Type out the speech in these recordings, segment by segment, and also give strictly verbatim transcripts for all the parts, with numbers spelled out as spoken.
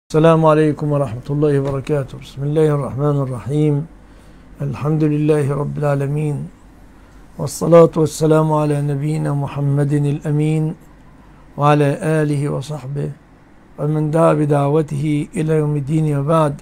السلام عليكم ورحمة الله وبركاته. بسم الله الرحمن الرحيم. الحمد لله رب العالمين، والصلاة والسلام على نبينا محمد الأمين وعلى آله وصحبه ومن دعا بدعوته إلى يوم الدين، وبعد.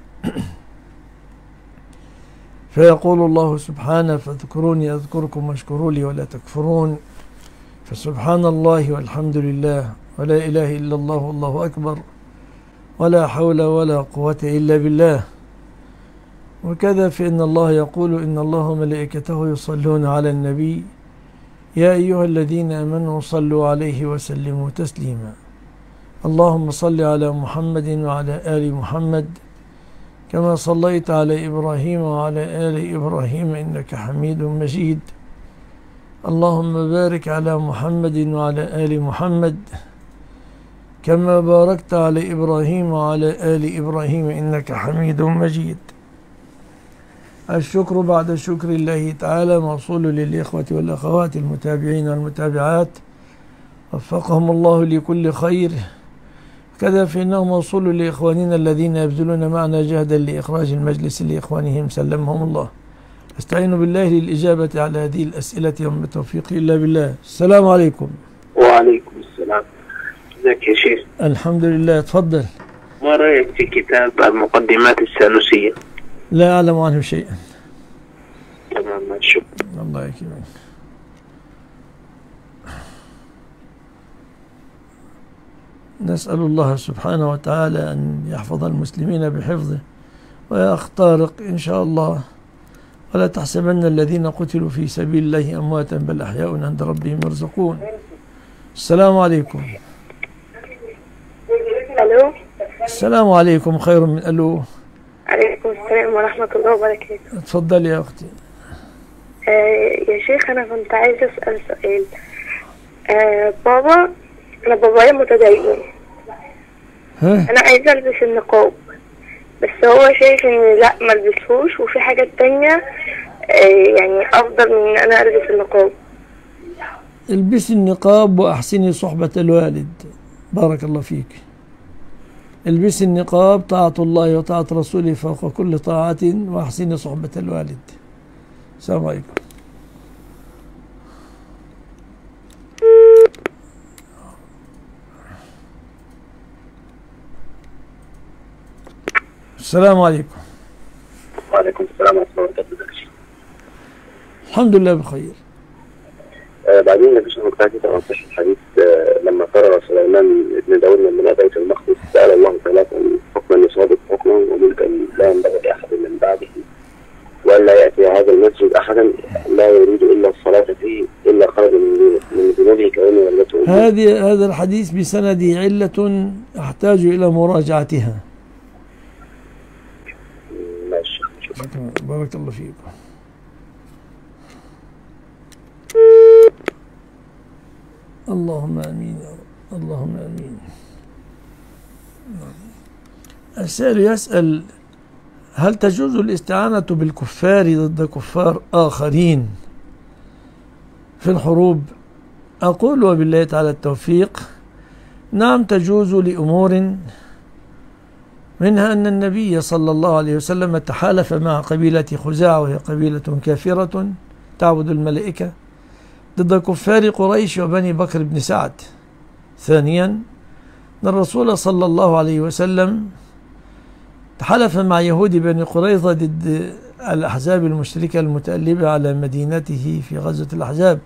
فيقول الله سبحانه: فاذكروني أذكركم واشكروا لي ولا تكفرون. فسبحان الله والحمد لله ولا إله إلا الله والله أكبر ولا حول ولا قوة إلا بالله. وكذا فإن الله يقول: إن الله وملائكته يصلون على النبي يا أيها الذين آمنوا صلوا عليه وسلموا تسليما. اللهم صل على محمد وعلى آل محمد كما صليت على إبراهيم وعلى آل إبراهيم إنك حميد مجيد. اللهم بارك على محمد وعلى آل محمد كما باركت على إبراهيم وعلى آل إبراهيم إنك حميد مجيد. الشكر بعد شكر الله تعالى موصول للإخوة والأخوات المتابعين والمتابعات، وفقهم الله لكل خير. كذا فإنه موصول لإخواننا الذين يبذلون معنا جهدا لإخراج المجلس لإخوانهم سلمهم الله. أستعين بالله للإجابة على هذه الأسئلة ومن التوفيق إلا بالله. السلام عليكم. وعليكم السلام. ازيك يا شيخ؟ الحمد لله. تفضل. ما رأيك في كتاب المقدمات السانوسية؟ لا أعلم عنه شيئا. تمام، شكرا. الله يكرمك. نسأل الله سبحانه وتعالى أن يحفظ المسلمين بحفظه ويختارق إن شاء الله. ولا تحسبن الذين قتلوا في سبيل الله أمواتا بل أحياء عند ربهم يرزقون. السلام عليكم. الو. السلام عليكم. خير من الو. عليكم السلام ورحمة الله وبركاته. اتفضلي يا اختي. آه يا شيخ، انا كنت عايزة اسأل سؤال. آه بابا، انا بابايا متدين. ها؟ انا عايزة البس النقاب، بس هو شايف ان لا ما البسهوش، وفي حاجات تانية آه يعني افضل من ان انا البس النقاب. البسي النقاب واحسني صحبة الوالد. بارك الله فيك. البسي النقاب، طاعة الله وطاعة رسوله فوق كل طاعة، واحسني صحبة الوالد. السلام عليكم. السلام عليكم. وعليكم السلام ورحمة الله وبركاته. الحمد لله بخير. آه بعدين نبي شنو كاتب توضح الحديث آه لما قرر سليمان ابن داود من بناء بيت المقدس سأل الله تعالى حكما يصادق حكما وملكا لا ينبغي لأحد من بعده، وألا يأتي هذا المسجد أحدا لا يريد إلا الصلاة فيه إلا خرج من ذنوبه كونه ولدته. هذه هذا الحديث بسنده علة أحتاج إلى مراجعتها. ماشي. بارك الله فيكم. اللهم امين يا رب. اللهم امين. السائل يسأل: هل تجوز الاستعانة بالكفار ضد كفار آخرين في الحروب؟ أقول وبالله تعالى التوفيق: نعم تجوز لأمور، منها أن النبي صلى الله عليه وسلم تحالف مع قبيلة خزاعة، وهي قبيلة كافرة تعبد الملائكة، ضد كفار قريش وبني بكر بن سعد. ثانيا أن الرسول صلى الله عليه وسلم تحالف مع يهود بني قريظة ضد الأحزاب المشركة المتألبة على مدينته في غزوة الأحزاب.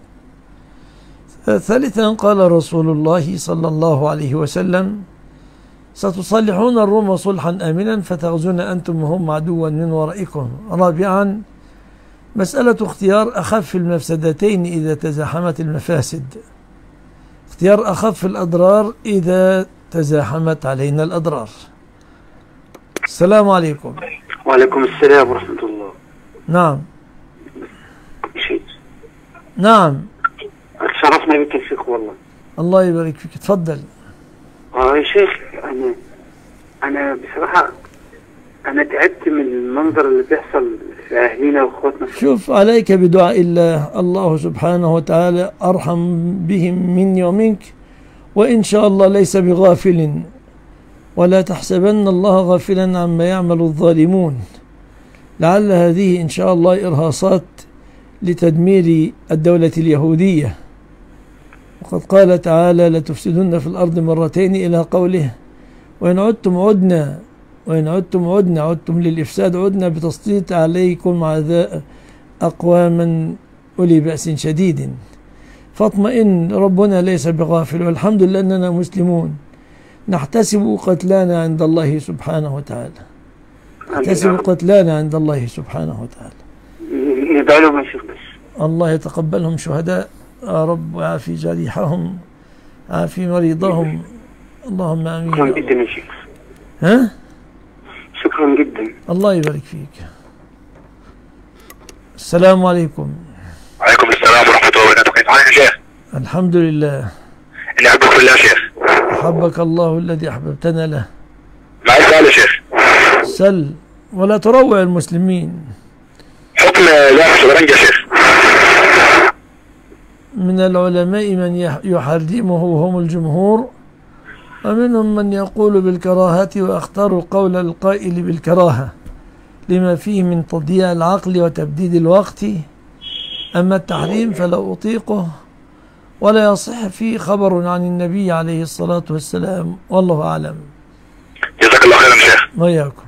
ثالثا قال رسول الله صلى الله عليه وسلم: ستصلحون الروم صلحا آمنا فتغزون أنتم وهم عدوا من ورائكم. رابعا مسألة اختيار أخف المفسدتين إذا تزاحمت المفاسد، اختيار أخف الأضرار إذا تزاحمت علينا الأضرار. السلام عليكم. وعليكم السلام ورحمة الله. نعم. شيخ. نعم. شرفنا بك يا شيخ والله. الله يبارك فيك. تفضل. اه يا شيخ، أنا أنا بصراحة أنا تعبت من المنظر اللي بيحصل في أهلنا وأخواتنا. شوف، عليك بدعاء الله. الله سبحانه وتعالى أرحم بهم مني ومنك، وإن شاء الله ليس بغافل ولا تحسبن الله غافلا عما يعمل الظالمون. لعل هذه إن شاء الله إرهاصات لتدمير الدولة اليهودية. وقد قال تعالى لتفسدن في الأرض مرتين إلى قوله وإن عدتم عدنا وإن عدتم عدنا عدتم للإفساد عدنا بتسليط عليكم عذاب أقواما أولي بأس شديد. فاطمئن ربنا ليس بغافل، والحمد لله أننا مسلمون نحتسب قتلانا عند الله سبحانه وتعالى. نحتسب قتلانا عند الله سبحانه وتعالى. ندعي لهم يا شيخ بس. الله يتقبلهم شهداء يا رب، ويعافي جريحهم، عافي مريضهم، اللهم آمين. شكرا جدا يا شيخ. ها؟ شكرا جدا. الله يبارك فيك. السلام عليكم. وعليكم السلام ورحمة الله وبركاته. كيف حالك يا شيخ؟ الحمد لله. إني أحبك في الله يا شيخ. أحبك الله الذي أحببتنا له. معي سؤال يا شيخ. سل ولا تروع المسلمين. حكم لعبة الشطرنج يا شيخ. من العلماء من يحرمه هم الجمهور، ومنهم من يقول بالكراهة، وأختار قول القائل بالكراهة لما فيه من تضييع العقل وتبديد الوقت. أما التحريم فلا أطيقه، ولا يصح فيه خبر عن النبي عليه الصلاة والسلام، والله أعلم. جزاك الله خيرا شيخ. وياكم.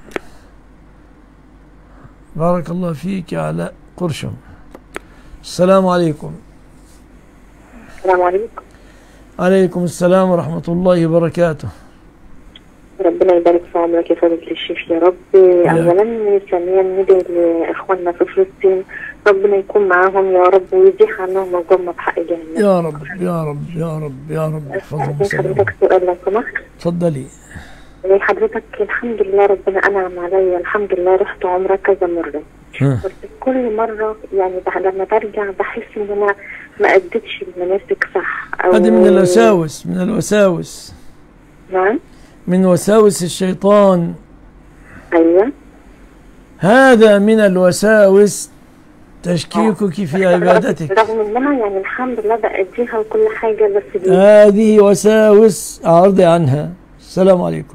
بارك الله فيك يا علاء قرشم. السلام عليكم. السلام عليكم. عليكم السلام ورحمة الله وبركاته. ربنا يبارك في عمرك يا فضيلة الشيخ يا رب. أولا ثانيا ندعي لإخواننا في فلسطين ربنا يكون معاهم يا رب، ويزيح عنهم الظلم بحق جهنم يا رب يا رب يا رب يا رب. احفظهم وسلمهم. حضرتك سؤال لو سمحت. اتفضلي. حضرتك الحمد لله ربنا أنعم عليا الحمد لله، رحت عمرة كذا مرة، بس كل مرة يعني لما برجع بحس إن أنا ما أديتش المناسك صح. هذه من الوساوس من الوساوس نعم، من وساوس الشيطان. أيوة، هذا من الوساوس تشكيكك في عبادتك، رغم إنها يعني الحمد لله بأديها وكل حاجة، بس دي هذه وساوس أعرضي عنها. السلام عليكم.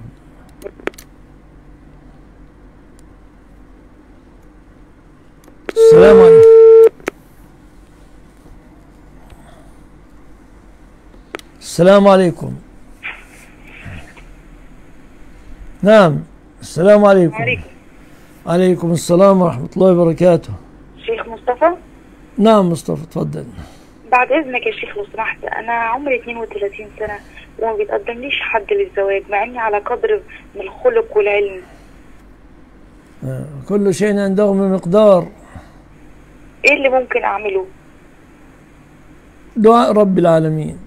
السلام عليكم. السلام عليكم. نعم. السلام عليكم. عليكم. عليكم السلام ورحمة الله وبركاته. شيخ مصطفى. نعم مصطفى تفضل. بعد إذنك يا شيخ لو سمحت، أنا عمري اثنين وثلاثين سنة وما بيتقدمليش حد للزواج، مع إني على قدر من الخلق والعلم. آه. كل شيء عنده بمقدار. إيه اللي ممكن أعمله؟ دعاء رب العالمين.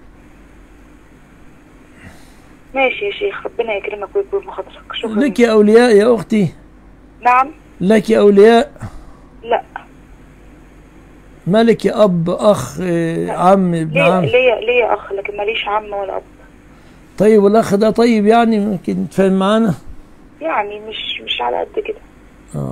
ماشي يا شيخ، ربنا يكرمك ويكبر بخاطرك. شكرا. لك أولياء يا أختي؟ نعم. لك أولياء؟ لا. ما لك أب أخ عم ابن عم؟ ليا ليا أخ لكن ماليش عم ولا أب. طيب والأخ ده طيب يعني ممكن تفهم معانا؟ يعني مش مش على قد كده. آه.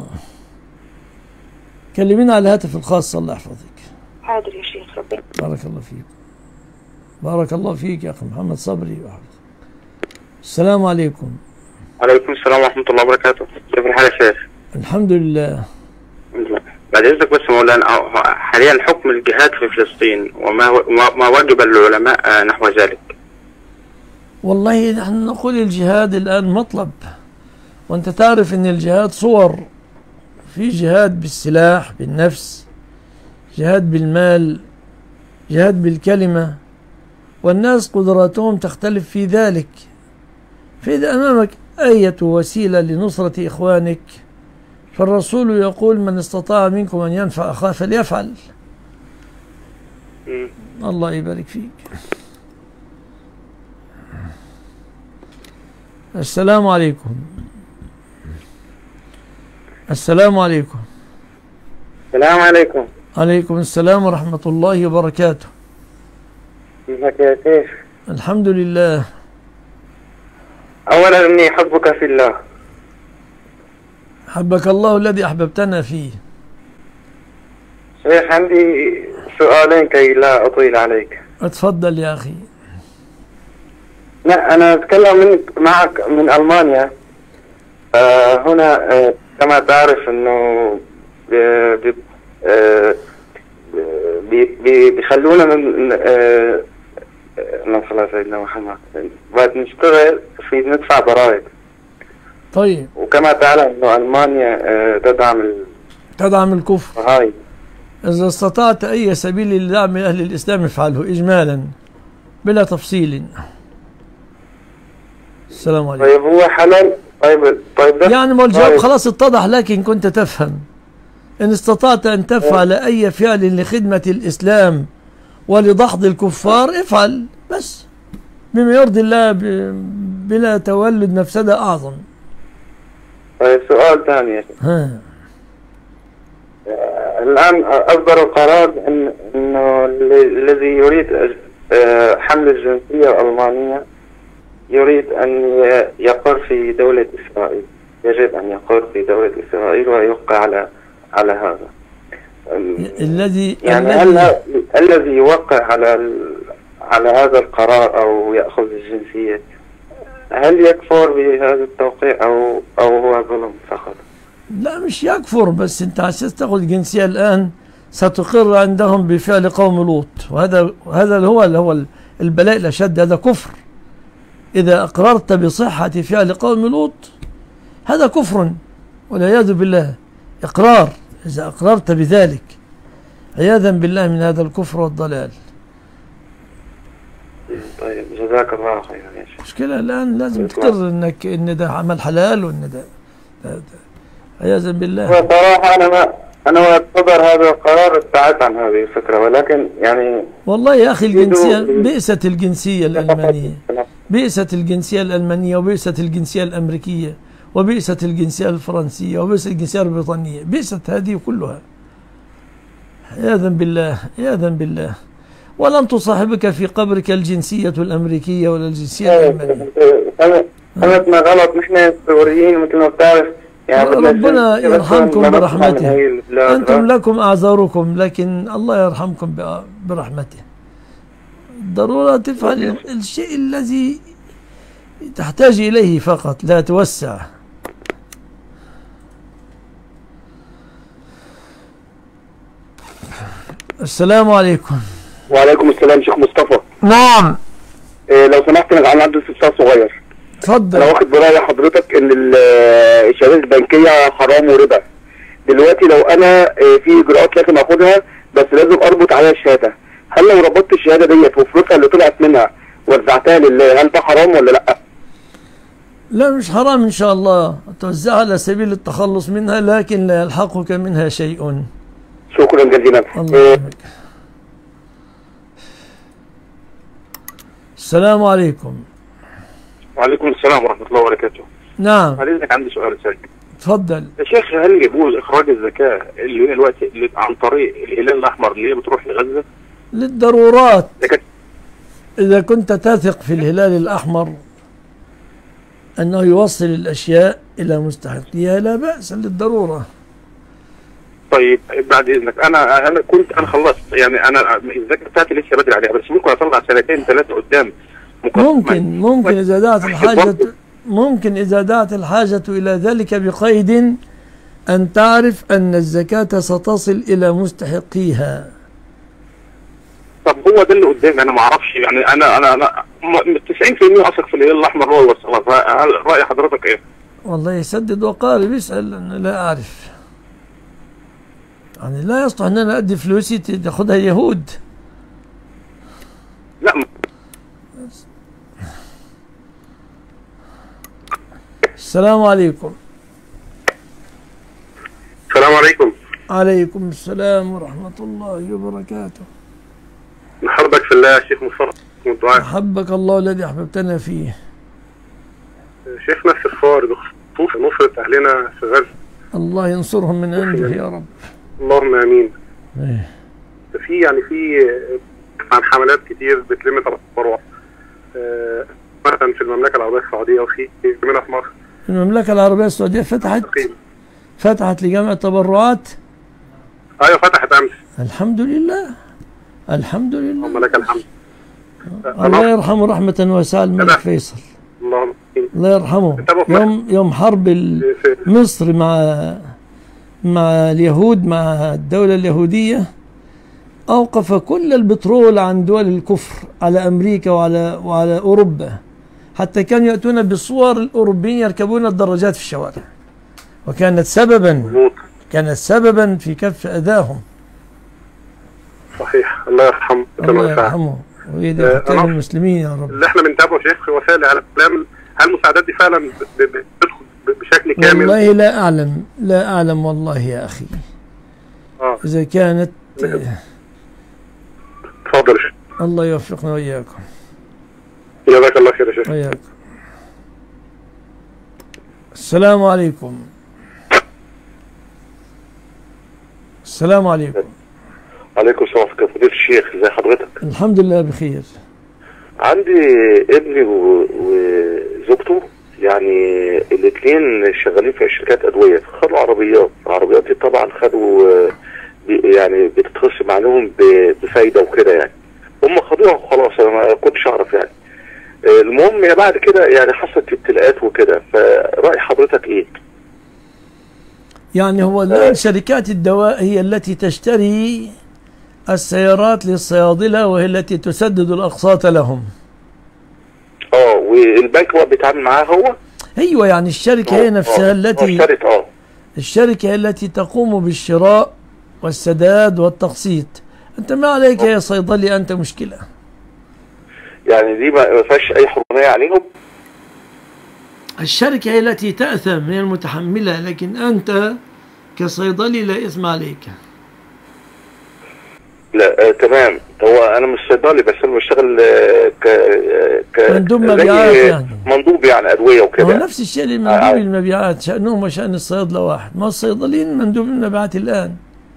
كلمينا على الهاتف الخاص الله يحفظك. حاضر يا شيخ. ربنا بارك الله فيك. بارك الله فيك يا أخي محمد صبري. السلام عليكم. وعليكم السلام ورحمة الله وبركاته. كيف الحال يا شيخ؟ الحمد لله. بعد إذنك بس مولانا، حاليا حكم الجهاد في فلسطين وما ما واجب العلماء نحو ذلك؟ والله نحن نقول الجهاد الآن مطلب، وأنت تعرف أن الجهاد صور، في جهاد بالسلاح بالنفس، جهاد بالمال، جهاد بالكلمة، والناس قدراتهم تختلف في ذلك. فإذا أمامك أية وسيلة لنصرة إخوانك فالرسول يقول من استطاع منكم أن ينفع أخاه فليفعل. م. الله يبارك فيك. السلام عليكم. السلام عليكم. السلام عليكم. عليكم السلام ورحمة الله وبركاته. كيفك يا شيخ؟ الحمد لله. أولا إني أحبك في الله. حبك الله الذي أحببتنا فيه. شيخ عندي سؤالين كي لا أطيل عليك. اتفضل يا أخي. لا أنا أتكلم منك معك من ألمانيا. آه هنا آه كما تعرف إنه بي آه بي بي بيخلونا من آه اللهم صل على سيدنا محمد بعد نشتغل في ندفع ضرائب. طيب. وكما تعلم إنه ألمانيا آه تدعم ال... تدعم الكفر. هاي. إذا استطعت أي سبيل لدعم أهل الإسلام افعله إجمالا بلا تفصيل. السلام عليكم. طيب هو حلال. طيب طيب يعني ما الجواب خلاص اتضح لك إن كنت تفهم. إن استطعت أن تفعل أي فعل لخدمة الإسلام ولدحض الكفار افعل بس بما يرضي الله بلا تولد مفسدة أعظم. طيب سؤال ثاني يا شيخ. ها. الآن أصدروا قرار إن إنه الذي يريد حمل الجنسية الألمانية يريد أن يقر في دولة إسرائيل، يجب أن يقر في دولة إسرائيل ويوقع على على هذا. الذي يعني هل الذي يوقع على على هذا القرار أو يأخذ الجنسية هل يكفر بهذا التوقيع أو أو هو ظلم فقط؟ لا مش يكفر، بس أنت عشان تأخذ الجنسية الآن ستقر عندهم بفعل قوم لوط، وهذا هذا هو اللي هو البلاء الأشد، هذا كفر. إذا أقررت بصحة فعل قوم لوط هذا كفر والعياذ بالله. إقرار، إذا أقررت بذلك عياذا بالله من هذا الكفر والضلال. طيب جزاك الله خيرا يا شيخ. مشكلة الآن لازم تقرر إنك إن ده عمل حلال وإن ده, ده, ده عياذا بالله. صراحة أنا ما أنا وقت صدر هذا القرار ابتعدت عن هذه الفكرة، ولكن يعني والله يا أخي الجنسية بئست الجنسية الألمانية، بئست الجنسية الألمانية وبئست الجنسية الأمريكية وبئست الجنسية الفرنسية وبئست الجنسية البريطانية، بئست هذه كلها عياذا بالله عياذا بالله. ولن تصاحبك في قبرك الجنسية الأمريكية ولا الجنسية الألمانية. فهمتنا غلط، نحن سوريين مثل ما بتعرف يعني ربنا يرحمكم برحمته. أنتم لكم أعذاركم لكن الله يرحمكم برحمته. ضرورة تفعل الشيء الذي تحتاج إليه فقط، لا توسع. السلام عليكم. وعليكم السلام شيخ مصطفى. نعم. إيه لو سمحت انا عندي استفسار صغير. اتفضل. انا واخد برأي حضرتك ان الشهادات البنكيه حرام وربا. دلوقتي لو انا في اجراءات لازم اخدها بس لازم اربط عليها الشهاده، هل لو ربطت الشهاده ديت وفلوسها اللي طلعت منها وزعتها لله هل ده حرام ولا لا؟ لا مش حرام ان شاء الله، توزعها على سبيل التخلص منها لكن لا يلحقك منها شيء. شكرا جزيلا. الله يحفظك. السلام عليكم. وعليكم السلام ورحمة الله وبركاته. نعم. حضرتك عندي سؤال سريع. اتفضل. يا شيخ هل يجوز إخراج الزكاة اللي هي الوقت اللي عن طريق الهلال الأحمر اللي هي بتروح لغزة؟ للضرورات. لكن إذا كنت تثق في الهلال الأحمر أنه يوصل الأشياء إلى مستحقيها لا بأس للضرورة. طيب بعد إذنك أنا أنا كنت أنا خلصت يعني أنا الزكاة بتاعتي لسه بدري عليها بس ممكن أطلع سنتين ثلاثة قدام. ممكن ممكن إذا دعت الحاجة ممكن إذا دعت الحاجة إلى ذلك بقيد أن تعرف أن الزكاة ستصل إلى مستحقيها. طب هو ده اللي قدامي أنا ما أعرفش يعني أنا أنا أنا تسعين بالمئة أثق في الهلال الأحمر هو يوصلها، هل رأي حضرتك إيه؟ والله يسدد وقارب يسأل أنا لا أعرف. يعني لا يصلح أن أنا أدي فلوسي تاخذها يهود. لا السلام عليكم. السلام عليكم. عليكم السلام ورحمة الله وبركاته. نحبك في الله يا شيخ مصطفى. أحبك الله الذي أحببتنا فيه. شيخنا السفار بخصوص نصرة أهلنا في غزة. الله ينصرهم من عنده يا رب. اللهم آمين. إيه. في يعني في عن حملات كتير بتلم تبرع مثلا في المملكة العربية السعودية وفي منها في مصر. المملكة العربية السعودية فتحت فتحت لجمع التبرعات. ايوه فتحت امس. الحمد لله الحمد لله. اللهم لك الحمد. الله يرحمه رحمة واسعة الملك فيصل. اللهم الله يرحمه. يوم يوم حرب مصر مع مع اليهود، مع الدولة اليهودية، أوقف كل البترول عن دول الكفر على أمريكا وعلى وعلى أوروبا، حتى كانوا يأتون بالصور الأوروبيين يركبون الدراجات في الشوارع، وكانت سببا كانت سببا في كف أذاهم. صحيح. الله يرحمه. الله يرحمه ويهدي حكام المسلمين يا رب. اللي احنا بنتابعه شيخ في وسائل الاعلام، هل المساعدات دي فعلا بتدخل بشكل كامل؟ والله لا أعلم، لا أعلم والله يا أخي. اه إذا كانت اتفضل يا شيخ. الله يوفقنا وإياكم. جزاك الله خير يا شيخ. وإياكم. السلام عليكم. السلام عليكم. عليكم السلام ورحمة الله. فضيلة الشيخ، ازي حضرتك؟ الحمد لله بخير. عندي ابني وزوجته، يعني الاثنين شغالين في شركات ادويه، خدوا عربيات، العربيات دي طبعا خدوا يعني بتتخصم عليهم بفايده وكده، يعني هم خدوها وخلاص، انا ما كنتش اعرف يعني. المهم بعد كده يعني حصلت ابتلاءات وكده، فرأي حضرتك ايه؟ يعني هو الآن شركات الدواء هي التي تشتري السيارات للصيادلة، وهي التي تسدد الأقساط لهم. اه والبنك هو بيتعامل معاه هو؟ ايوه، يعني الشركة هي نفسها التي اه الشركة هي التي تقوم بالشراء والسداد والتقسيط. انت ما عليك يا صيدلي انت مشكلة. يعني دي ما فيهاش اي حرمانية عليهم؟ الشركة هي التي تأثم، هي المتحملة، لكن انت كصيدلي لا إثم عليك. لا آه تمام. هو انا مش صيدلي، بس انا بشتغل آه ك ك مندوب مبيعات، يعني مندوب يعني ادويه وكده. هو نفس الشيء لمندوب آه المبيعات، شأنهم وشأن الصيدله واحد، ما الصيدليين مندوب المبيعات الان.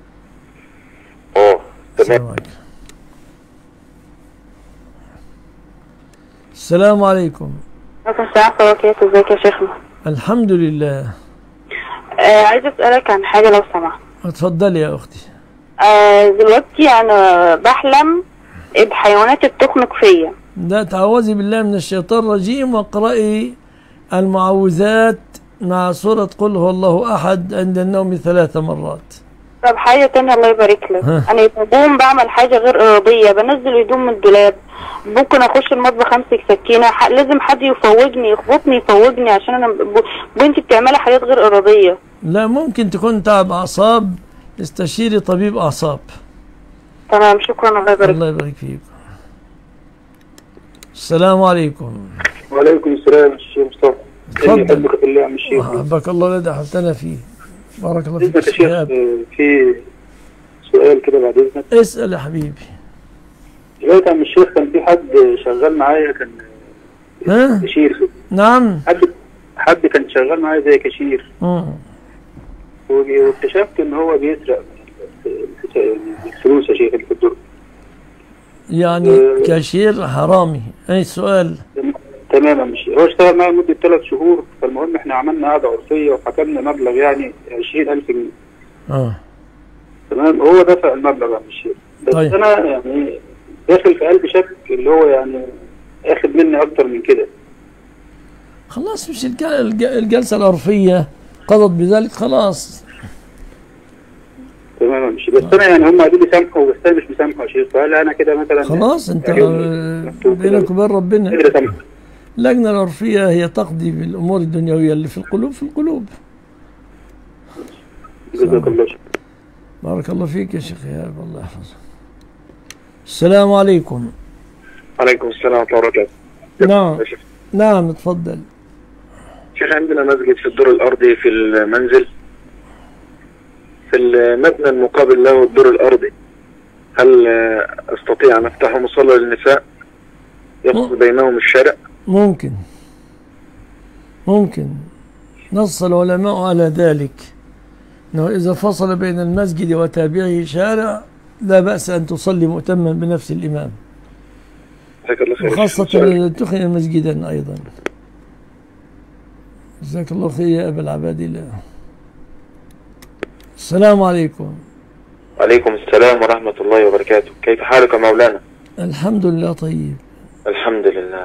اه تمام. السلام عليكم. وعليكم السلام ورحمة الله وبركاته. ازيك يا شيخنا؟ الحمد لله. آه عايزة اسألك عن حاجة لو سمحت. اتفضلي يا اختي. آه دلوقتي انا بحلم بحيوانات بتخنق فيا. لا، تعوذي بالله من الشيطان الرجيم، واقرأي المعوذات مع سورة قل هو الله احد عند النوم ثلاث مرات. طب حاجة تانية الله يبارك لك، انا بقوم بعمل حاجة غير ارادية، بنزل هدوم من الدولاب، ممكن اخش المطبخ امسك سكينة، لازم حد يفوجني يخبطني يفوجني، عشان انا بنتي بتعملي حاجات غير ارادية. لا، ممكن تكون تعب اعصاب، استشيري طبيب اعصاب. تمام، شكرا. الله يبارك. الله يبارك فيك. السلام عليكم. وعليكم السلام الشيخ مصطفى. تفضل. احبك في الله يا عم الشيخ. احبك الله الذي احببتنا فيه. بارك الله فيك يا شيخ. في سؤال كده بعد اذنك. اسال يا حبيبي. دلوقتي يا عم الشيخ، كان في حد شغال معايا، كان ها؟ كاشير. نعم. حد حد كان شغال معايا زي كاشير. امم واكتشفت ان هو بيسرق الفلوس يا شيخ اللي في الدرج. يعني أه كاشير حرامي. اي سؤال؟ تمام يا الشيخ. هو اشتغل معايا لمده ثلاث شهور، فالمهم احنا عملنا قعده عرفيه وحكمنا مبلغ يعني عشرين ألف جنيه. اه تمام. هو دفع المبلغ يا الشيخ، بس طيب. انا يعني داخل في قلبي شك اللي هو يعني اخد مني اكتر من كده. خلاص، مش الجلسه العرفيه قضت بذلك، خلاص. تمام يا شيخ. بس انا يعني هم قالوا لي سامحوا، بس انا مش مسامحه يا شيخ، فهل انا كده مثلا خلاص انت بينك وبين ربنا. اللجنه العرفيه هي تقضي بالامور الدنيويه اللي في القلوب في القلوب. جزاك الله شكرا. بارك الله فيك يا شيخ يا الله يحفظك. السلام عليكم. وعليكم السلام ورحمة الله وبركاته. نعم نعم اتفضل. شيخ، عندنا مسجد في الدور الأرضي في المنزل، في المبنى المقابل له الدور الأرضي، هل أستطيع أن أفتحه مصلى للنساء يفصل بينهم الشارع؟ ممكن ممكن نص العلماء على ذلك، أنه إذا فصل بين المسجد وتابعه شارع لا بأس أن تصلي مؤتما بنفس الإمام، وخاصة إذا اتخذ مسجدا أيضا. جزاك الله خير يا أبا العباد الله. السلام عليكم. وعليكم السلام ورحمة الله وبركاته. كيف حالك مولانا؟ الحمد لله طيب. الحمد لله.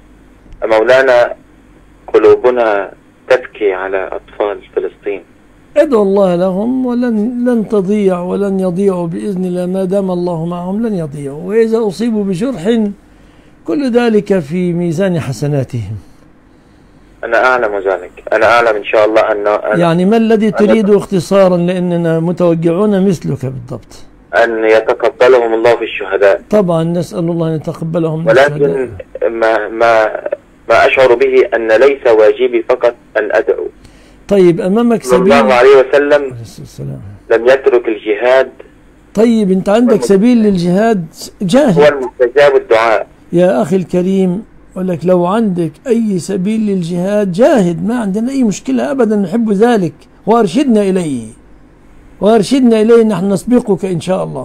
مولانا قلوبنا تبكي على أطفال فلسطين. ادعوا الله لهم، ولن لن تضيع ولن يضيعوا بإذن الله، ما دام الله معهم لن يضيعوا، وإذا أصيبوا بجرح كل ذلك في ميزان حسناتهم. أنا أعلم ذلك، أنا أعلم إن شاء الله أن يعني ما الذي تريد اختصارا، لأننا متوجعون مثلك بالضبط؟ أن يتقبلهم الله في الشهداء. طبعا نسأل الله أن يتقبلهم من ولكن الشهداء. ما ما ما أشعر به أن ليس واجبي فقط أن أدعو. طيب أمامك صلى سبيل الله عليه وسلم السلام. لم يترك الجهاد. طيب أنت عندك سبيل للجهاد، جاهد. هو المستجاب الدعاء. يا أخي الكريم أقول لك لو عندك أي سبيل للجهاد جاهد، ما عندنا أي مشكلة أبدا، نحب ذلك وأرشدنا إليه وأرشدنا إليه، نحن نسبقك إن شاء الله.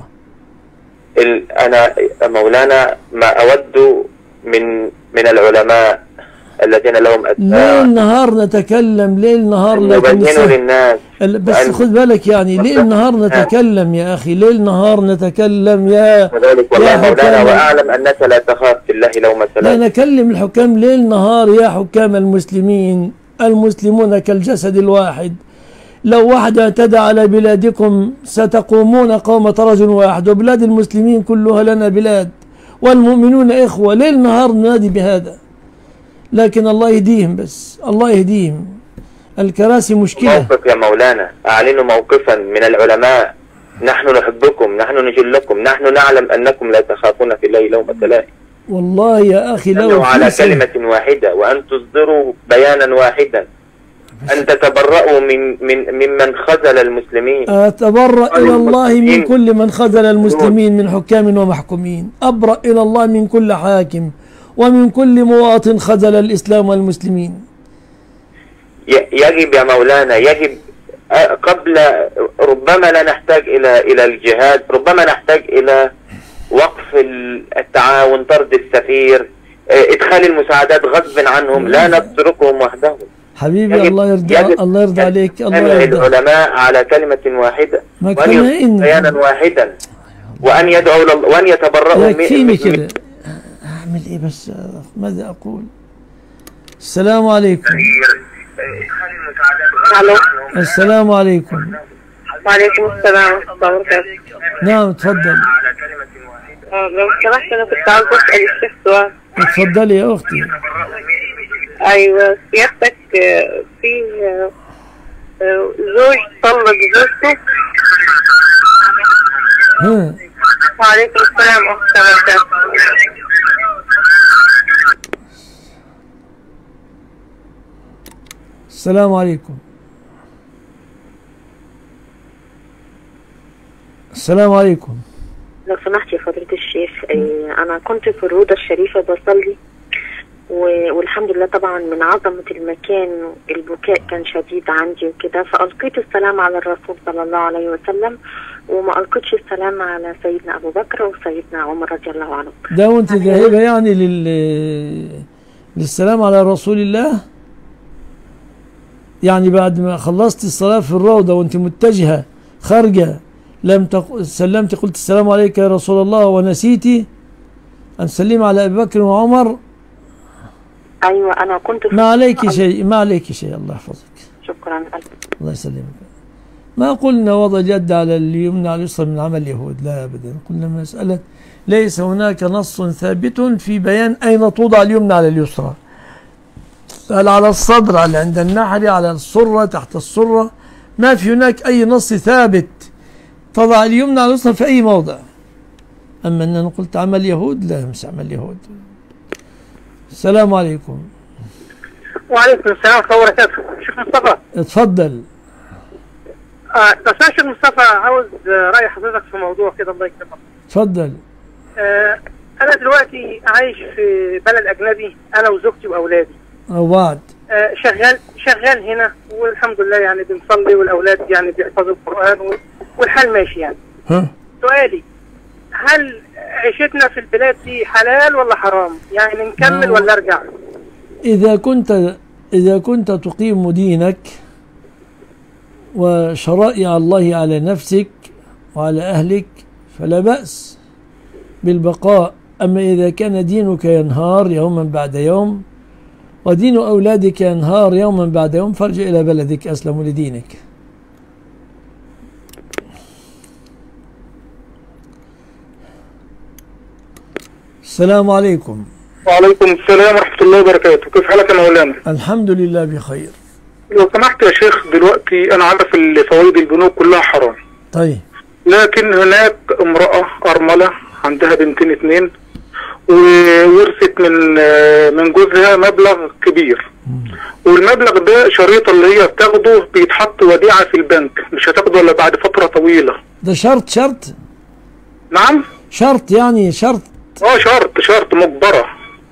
أنا مولانا ما أود من من العلماء الذين لهم أتباع ليل نهار نتكلم، ليل نهار يبينوا للناس، بس خذ بالك يعني ليل نهار نتكلم يا أخي، ليل نهار نتكلم يا وذلك والله مولانا، وأعلم أنك لا تخاف في الله لومة لائم. لا نكلم الحكام ليل نهار يا حكام المسلمين، المسلمون كالجسد الواحد، لو واحد اعتدى على بلادكم ستقومون قومة رجل واحد، وبلاد المسلمين كلها لنا بلاد، والمؤمنون إخوة، ليل نهار ننادي بهذا، لكن الله يهديهم، بس الله يهديهم، الكراسي مشكلة. موقف يا مولانا، أعلنوا موقفا من العلماء، نحن نحبكم، نحن نجلكم، نحن نعلم أنكم لا تخافون في الله لومة لائم. والله يا أخي لو على كلمة واحدة، وأن تصدروا بيانا واحدا، أن تتبرأوا من من ممن خذل المسلمين. أتبرأ إلى الله من كل من خذل المسلمين من حكام ومحكومين، أبرأ إلى الله من كل حاكم ومن كل مواطن خذل الإسلام والمسلمين. يجب يا مولانا، يجب قبل، ربما لا نحتاج إلى إلى الجهاد، ربما نحتاج إلى وقف التعاون، طرد السفير، إدخال المساعدات غصب عنهم، لا نتركهم وحدهم. حبيبي الله يرضى الله يرضى عليك، الله يرضى. العلماء على كلمة واحدة، وأن يصدروا بيانا واحدا، وأن يدعوا وأن يتبرؤوا. يكفيني كده، أعمل إيه بس، ماذا أقول؟ السلام عليكم. الو. السلام عليكم. وعليكم السلام ورحمة الله وبركاته. نعم تفضل. لو سمحت أنا كنت عاوز أسأل الشيخ سؤال. اتفضلي يا أختي. أيوه سيادتك، في زوج طلق زوجته. ها. وعليكم السلام ورحمة الله وبركاته. السلام عليكم. السلام عليكم. لو سمحت يا فضيلة الشيخ، أنا كنت في الروضة الشريفة بصلي، والحمد لله طبعا من عظمة المكان البكاء كان شديد عندي وكده، فألقيت السلام على الرسول صلى الله عليه وسلم، وما ألقيتش السلام على سيدنا أبو بكر وسيدنا عمر رضي الله عنهم. ده وأنت ذاهبة يعني لل للسلام على رسول الله؟ يعني بعد ما خلصت الصلاة في الروضة وأنت متجهة خارجة لم تق... سلمت قلت السلام عليك يا رسول الله، ونسيتي أن تسلم على أبي بكر وعمر؟ أيوة أنا كنت ما عليك شيء، ما عليك شيء، الله يحفظك. شكرا. الله يسلمك. ما قلنا وضع اليد على اليمنى على اليسرى من عمل اليهود، لا أبدا، قلنا مسألة ليس هناك نص ثابت في بيان أين توضع اليمنى على اليسرى، هل على الصدر، على عند النحر، على السرة، تحت السرة، ما في هناك أي نص ثابت تضع اليمنى على اليسرى في أي موضع. أما أن أنا قلت عمل يهود، لا مش عمل يهود. السلام عليكم. وعليكم السلام ورحمة الله وبركاته. شيخ مصطفى اتفضل. آه بس يا شيخ مصطفى، عاوز رأي حضرتك في موضوع كده، الله يكرمك. اتفضل. آه أنا دلوقتي عايش في بلد أجنبي، أنا وزوجتي وأولادي. وبعد آه شغال شغال هنا، والحمد لله يعني بنصلي، والأولاد يعني بيحفظوا القرآن، والحال ماشي يعني. ها. سؤالي، هل عيشتنا في البلاد دي حلال ولا حرام؟ يعني نكمل ولا ارجع؟ إذا كنت إذا كنت تقيم دينك وشرائع الله على نفسك وعلى أهلك فلا بأس بالبقاء أما إذا كان دينك ينهار يوما بعد يوم ودين أولادك ينهار يوما بعد يوم فارجع إلى بلدك أسلم لدينك. السلام عليكم. وعليكم السلام ورحمة الله وبركاته. كيف حالك يا مولانا؟ الحمد لله بخير. لو سمحت يا شيخ، دلوقتي أنا عارف ان فوائد البنوك كلها حرام. طيب. لكن هناك امرأة أرملة عندها بنتين اتنين وورثت من من جوزها مبلغ كبير. والمبلغ ده شريطة اللي هي بتاخده بيتحط وديعة في البنك، مش هتاخده الا بعد فترة طويلة. ده شرط شرط؟ نعم؟ شرط يعني شرط؟ اه شرط شرط مجبرة.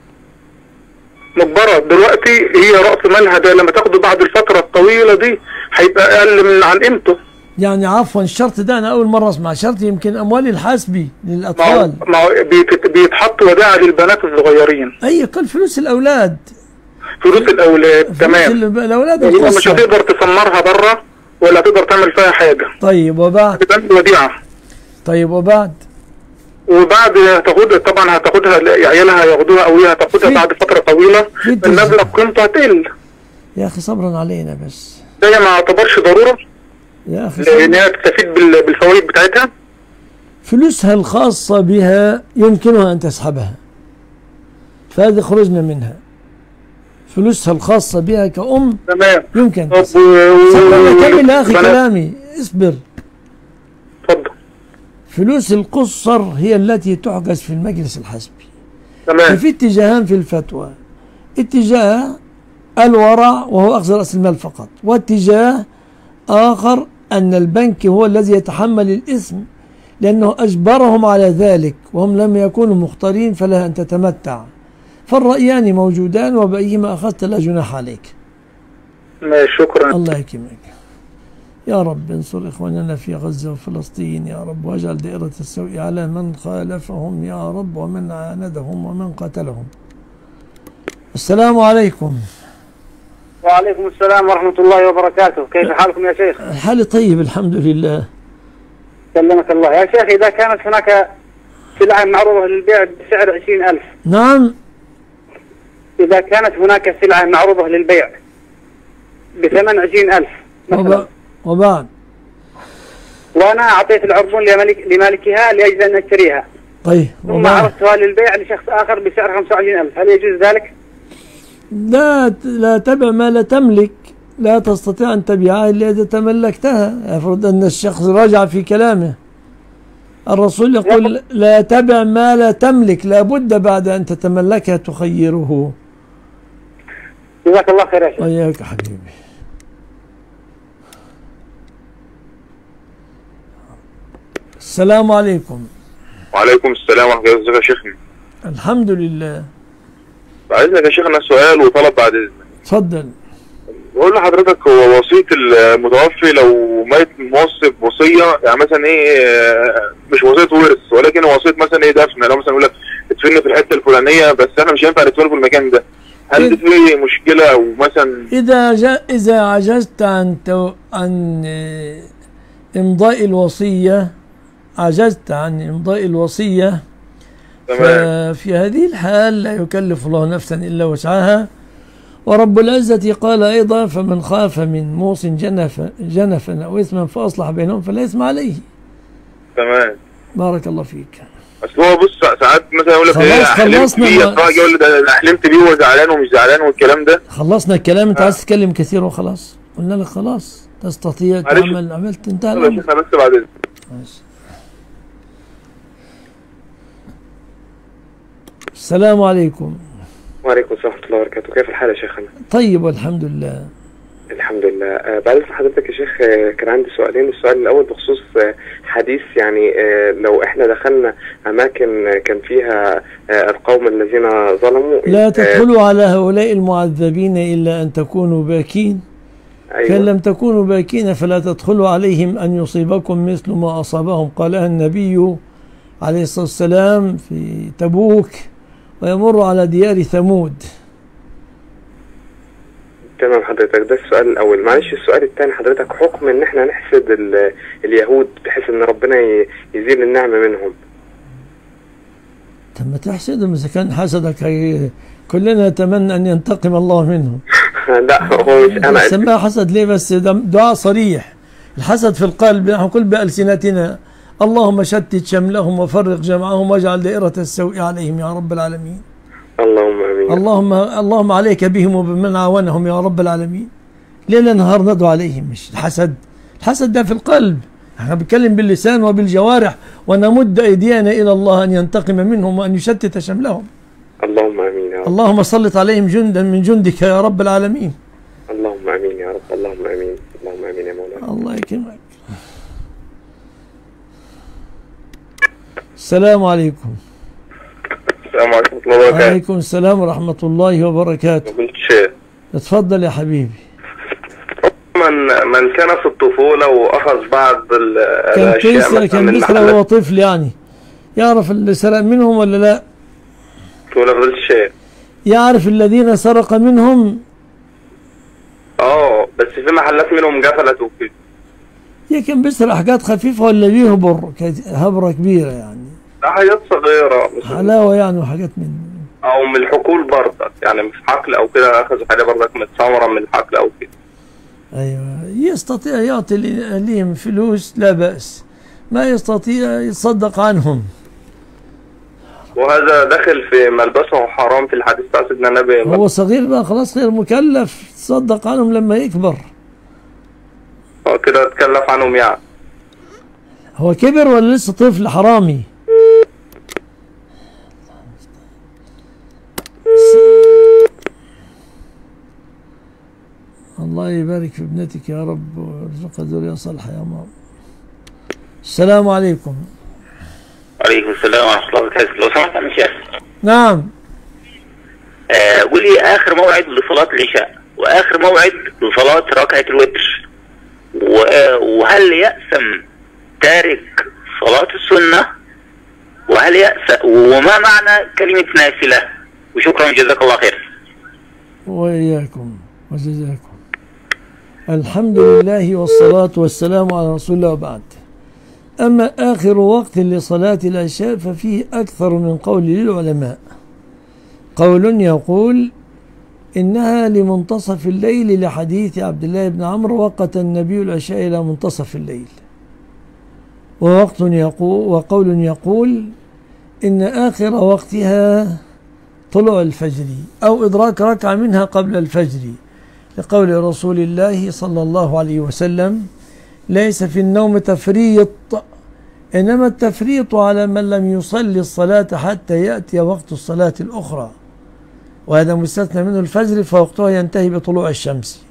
مجبرة دلوقتي هي رأس مالها ده لما تاخده بعد الفترة الطويلة دي هيبقى أقل من عن قيمته. يعني عفوا الشرط ده أنا أول مرة أسمع. شرط يمكن أموال الحاسبي للأطفال. ما هو بيتحط وديعة للبنات الصغيرين. أي كل فلوس الأولاد. فلوس الأولاد فلوس تمام. الأولاد القصة مش هتقدر تسمرها بره ولا تقدر تعمل فيها حاجة. طيب وبعد؟ وديعة. طيب وبعد؟ وبعد هتاخدها طبعا، هتاخدها عيالها هياخدوها او هي هتاخدها بعد فتره طويله المبلغ قيمته هتقل. يا اخي صبرا علينا بس. ده ما يعتبرش ضروره يا اخي لان هي تستفيد بالفوائد بتاعتها. فلوسها الخاصه بها يمكنها ان تسحبها، فهذه خرجنا منها. فلوسها الخاصه بها كأم تمام يمكن تسحبها. كمل يا اخي كلامي، اصبر. اتفضل. فلوس القصر هي التي تحجز في المجلس الحسبي. تمام. ففي اتجاهان في الفتوى، اتجاه الورع وهو أخذ رأس المال فقط، واتجاه آخر أن البنك هو الذي يتحمل الإثم لأنه أجبرهم على ذلك وهم لم يكونوا مختارين فلها أن تتمتع. فالرأيان موجودان وبأيهما أخذت لا جناح عليك. شكرا. الله يكرمك. يا رب انصر إخواننا في غزة وفلسطين يا رب، واجعل دائرة السوء على من خالفهم يا رب ومن عاندهم ومن قتلهم. السلام عليكم. وعليكم السلام ورحمة الله وبركاته. كيف حالكم يا شيخ؟ حالي طيب الحمد لله. سلمك الله يا شيخ. إذا كانت هناك سلعة معروضة للبيع بسعر عشرين ألف. نعم. إذا كانت هناك سلعة معروضة للبيع بثمن عشرين ألف مثلا. وبعد؟ وأنا أعطيت العربون لمالك لمالكها لأجل أن أشتريها. طيب. ثم عرضتها للبيع لشخص آخر بسعر خمسة وعشرين ألف، هل يجوز ذلك؟ لا لا تبع ما لا تملك، لا تستطيع أن تبيعها إلا إذا تملكتها. يفرض أن الشخص رجع في كلامه. الرسول يقول لا تبع ما لا تملك، لا بد بعد أن تتملكها تخيره. جزاك الله خير يا شيخ. وإياك حبيبي. السلام عليكم. وعليكم السلام ورحمة الله. ازيك يا شيخنا؟ الحمد لله. عايزك يا شيخنا سؤال وطلب بعد اذنك. اتفضل. بقول لحضرتك هو وصية المتوفي لو ميت موصي بوصية، يعني مثلا ايه مش وصية ورث ولكن وصية مثلا ايه دفن، لو مثلا يقول لك ادفني في الحتة الفلانية بس احنا مش هينفع ندفنه في المكان ده، هل دي في مشكلة او مثلا؟ إذا جا إذا عجزت عن تو عن إمضاء الوصية عجزت عن إمضاء الوصية ففي هذه الحال لا يكلف الله نفسا إلا وسعها. ورب العزة قال أيضا فمن خاف من موص جنفا جنفا أو إثما فأصلح بينهم فلا إثم عليه. تمام. بارك الله فيك. اصل هو بص ساعات مثلا يقول لك ايه حلمت بيه يقول لي ده انا حلمت بيه وزعلان ومش زعلان والكلام ده. خلصنا الكلام. انت عايز تتكلم كثير وخلاص قلنا لك خلاص تستطيع تعمل عملت انتهى الامر. بس بعدين. السلام عليكم. وعليكم السلام ورحمة الله وبركاته. كيف الحال يا شيخنا؟ طيب والحمد لله. الحمد لله. أه بعد حضرتك يا شيخ أه كان عندي سؤالين. السؤال الأول بخصوص أه حديث يعني أه لو احنا دخلنا أماكن كان فيها أه القوم الذين ظلموا لا تدخلوا أه على هؤلاء المعذبين إلا أن تكونوا باكين. أيوة. فإن لم تكونوا باكين فلا تدخلوا عليهم أن يصيبكم مثل ما أصابهم، قالها النبي عليه الصلاة والسلام في تبوك ويمر على ديار ثمود. تمام حضرتك. ده السؤال الأول. معلش السؤال الثاني حضرتك، حكم إن احنا نحسد اليهود بحيث إن ربنا يزيل النعمة منهم. إذا كان هذا هو الحكم فلا يجوز لك أن تحسدهم. إذا كان هذا هو الحكم فلا يجوز لك أن تحسدهم. إذا كان هذا هو الحكم فلا يجوز لك أن تحسدهم. إذا كان هذا هو الحكم فلا يجوز لك أن تحسدهم. طب ما تحسدهم إذا كان حسدك، هي كلنا نتمنى أن ينتقم الله منهم. لا هو مش أنا سماها حسد ليه؟ بس ده دعاء صريح. الحسد في القلب، نحن كل بألسنتنا اللهم شتت شملهم وفرق جمعهم واجعل دائرة السوء عليهم يا رب العالمين. اللهم امين. اللهم اللهم عليك بهم وبمن عاونهم يا رب العالمين. ليل نهار ندعو عليهم. مش الحسد، الحسد ده في القلب. احنا بنتكلم باللسان وبالجوارح، ونمد ايدينا الى الله ان ينتقم منهم وان يشتت شملهم. اللهم امين يا رب. اللهم سلط عليهم جندا من جندك يا رب العالمين. اللهم امين يا رب. اللهم امين. اللهم امين يا مولانا. الله يكرمك. السلام عليكم. السلام عليكم ورحمة الله وبركاته. وعليكم السلام ورحمة الله وبركاته. قلت شيء. اتفضل يا حبيبي. من من كان في الطفولة وأخذ بعض الأشياء كان بيسرق وهو طفل، يعني يعرف اللي سرق منهم ولا لا؟ ولا قلت شيء. يعرف الذين سرق منهم. اه بس في محلات منهم قفلت وكده. هي كان بيسرق حاجات خفيفة ولا بيهبر هبرة كبيرة يعني؟ لا حاجات صغيرة حلاوة يعني وحاجات من أو من الحقول برضك، يعني مش حقل أو كده، أخذوا حاجة برضك متسمرة من الحقل أو كده. أيوة، يستطيع يعطي لهم فلوس لا بأس، ما يستطيع يتصدق عنهم. وهذا داخل في ملبسه حرام في الحديث بتاع سيدنا النبي. هو صغير بقى خلاص غير مكلف، تصدق عنهم لما يكبر. هو كده اتكلف عنهم يعني. هو كبر ولا لسه طفل حرامي؟ الله يبارك في ابنتك يا رب ويرزقها ذرية صالحة يا ماما. السلام عليكم. وعليكم السلام ورحمة الله وبركاته. لو سمحت يا شيخ. نعم. آه قول لي آخر موعد لصلاة العشاء وآخر موعد لصلاة ركعة الوتر، وهل يأثم تارك صلاة السنة؟ وهل يأثم، وما معنى كلمة نافلة؟ وشكرا جزاك الله خير. وإياكم وجزاكم. الحمد لله والصلاة والسلام على رسول الله وبعد. أما آخر وقت لصلاة العشاء ففيه أكثر من قول للعلماء. قول يقول إنها لمنتصف الليل لحديث عبد الله بن عمرو وقت النبي العشاء إلى منتصف الليل، ووقت يقول وقول يقول إن آخر وقتها طلوع الفجر أو إدراك ركعة منها قبل الفجر، لقول رسول الله صلى الله عليه وسلم ليس في النوم تفريط، إنما التفريط على من لم يصلي الصلاة حتى يأتي وقت الصلاة الأخرى، وهذا مستثنى منه الفجر فوقتها ينتهي بطلوع الشمس.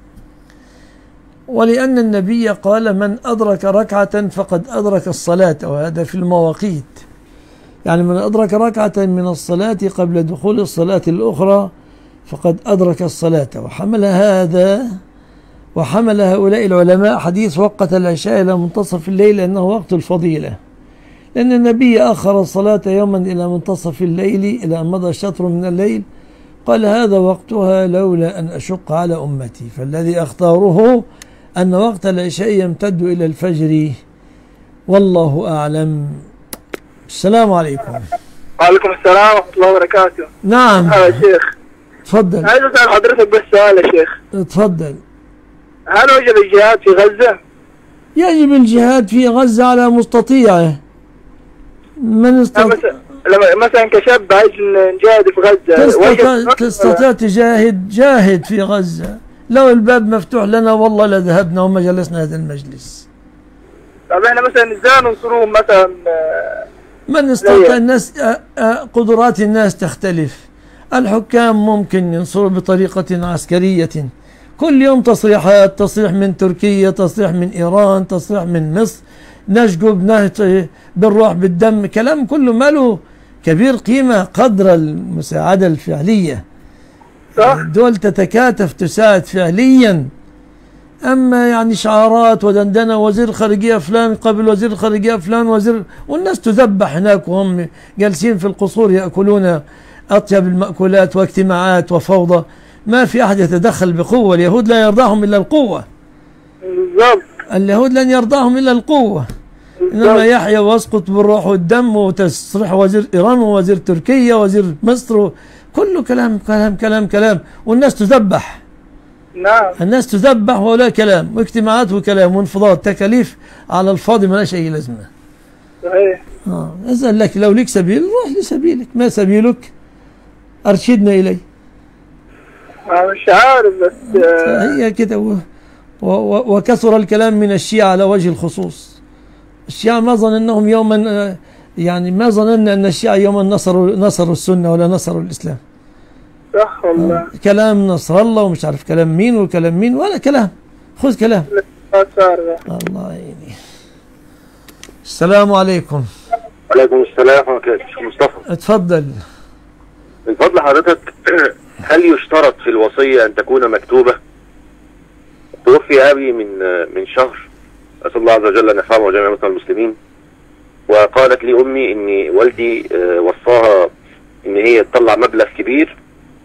ولأن النبي قال من أدرك ركعة فقد أدرك الصلاة، وهذا في المواقيت، يعني من أدرك ركعة من الصلاة قبل دخول الصلاة الأخرى فقد أدرك الصلاة. وحمل هذا وحمل هؤلاء العلماء حديث وقت العشاء إلى منتصف الليل أنه وقت الفضيلة، لأن النبي أخر الصلاة يوما إلى منتصف الليل إلى أن مضى شطر من الليل، قال هذا وقتها لولا أن أشق على أمتي، فالذي أختاره أن وقت العشاء يمتد إلى الفجر، والله أعلم. السلام عليكم. وعليكم السلام ورحمة الله وبركاته. نعم يا شيخ. تفضل. عايز أسأل حضرتك بس سؤال يا شيخ. تفضل. هل وجب الجهاد في غزة؟ يجب الجهاد في غزة على مستطيعه. من استطيع لما مثلا كشاب عايز نجاهد في غزة تستطيع, تستطيع تجاهد، جاهد في غزة، لو الباب مفتوح لنا والله لذهبنا وما جلسنا هذا المجلس. طب احنا مثلا ازاي ننصرهم مثلا؟ من استطاع الناس، قدرات الناس تختلف. الحكام ممكن ينصروا بطريقة عسكرية، كل يوم تصريحات، تصريح من تركيا، تصريح من إيران، تصريح من مصر، نشجب بالروح بالدم، كلام كله ماله كبير قيمة قدر المساعدة الفعلية. الدول تتكاتف تساعد فعليا، أما يعني شعارات ودندنة وزير خارجية فلان قبل وزير خارجية فلان وزير، والناس تذبح هناك وهم جالسين في القصور يأكلون أطيب المأكولات واجتماعات وفوضى، ما في أحد يتدخل بقوة. اليهود لا يرضاهم إلا القوة. بالضبط. اليهود لن يرضاهم إلا القوة. إنما يحيى واسقط بالروح والدم وتصريح وزير إيران ووزير تركيا ووزير مصر، كله كلام كلام كلام كلام، والناس تذبح. نعم. الناس تذبح ولا كلام، واجتماعات وكلام وانفضاض، تكاليف على الفاضي ما لهاش أي لازمة. صحيح. اه أسأل لك لو لك سبيل روح لسبيلك، ما سبيلك أرشدنا إليه. مش عارف بس هي كده و... و... وكثر الكلام من الشيعة على وجه الخصوص. الشيعة ما ظننهم يوما، يعني ما ظننا أن الشيعة يوما نصروا نصروا السنة ولا نصروا الإسلام. صح والله. آه. كلام نصر الله ومش عارف كلام مين وكلام مين ولا كلام، خذ كلام. الله يعيني. السلام عليكم. وعليكم السلام ورحمة الله. شيخ مصطفى اتفضل. من فضل حضرتك، هل يشترط في الوصية أن تكون مكتوبة؟ توفي أبي من من شهر، أسأل الله عز وجل أن يرحمه وجميع موتى المسلمين، وقالت لي أمي إن والدي وصاها إن هي تطلع مبلغ كبير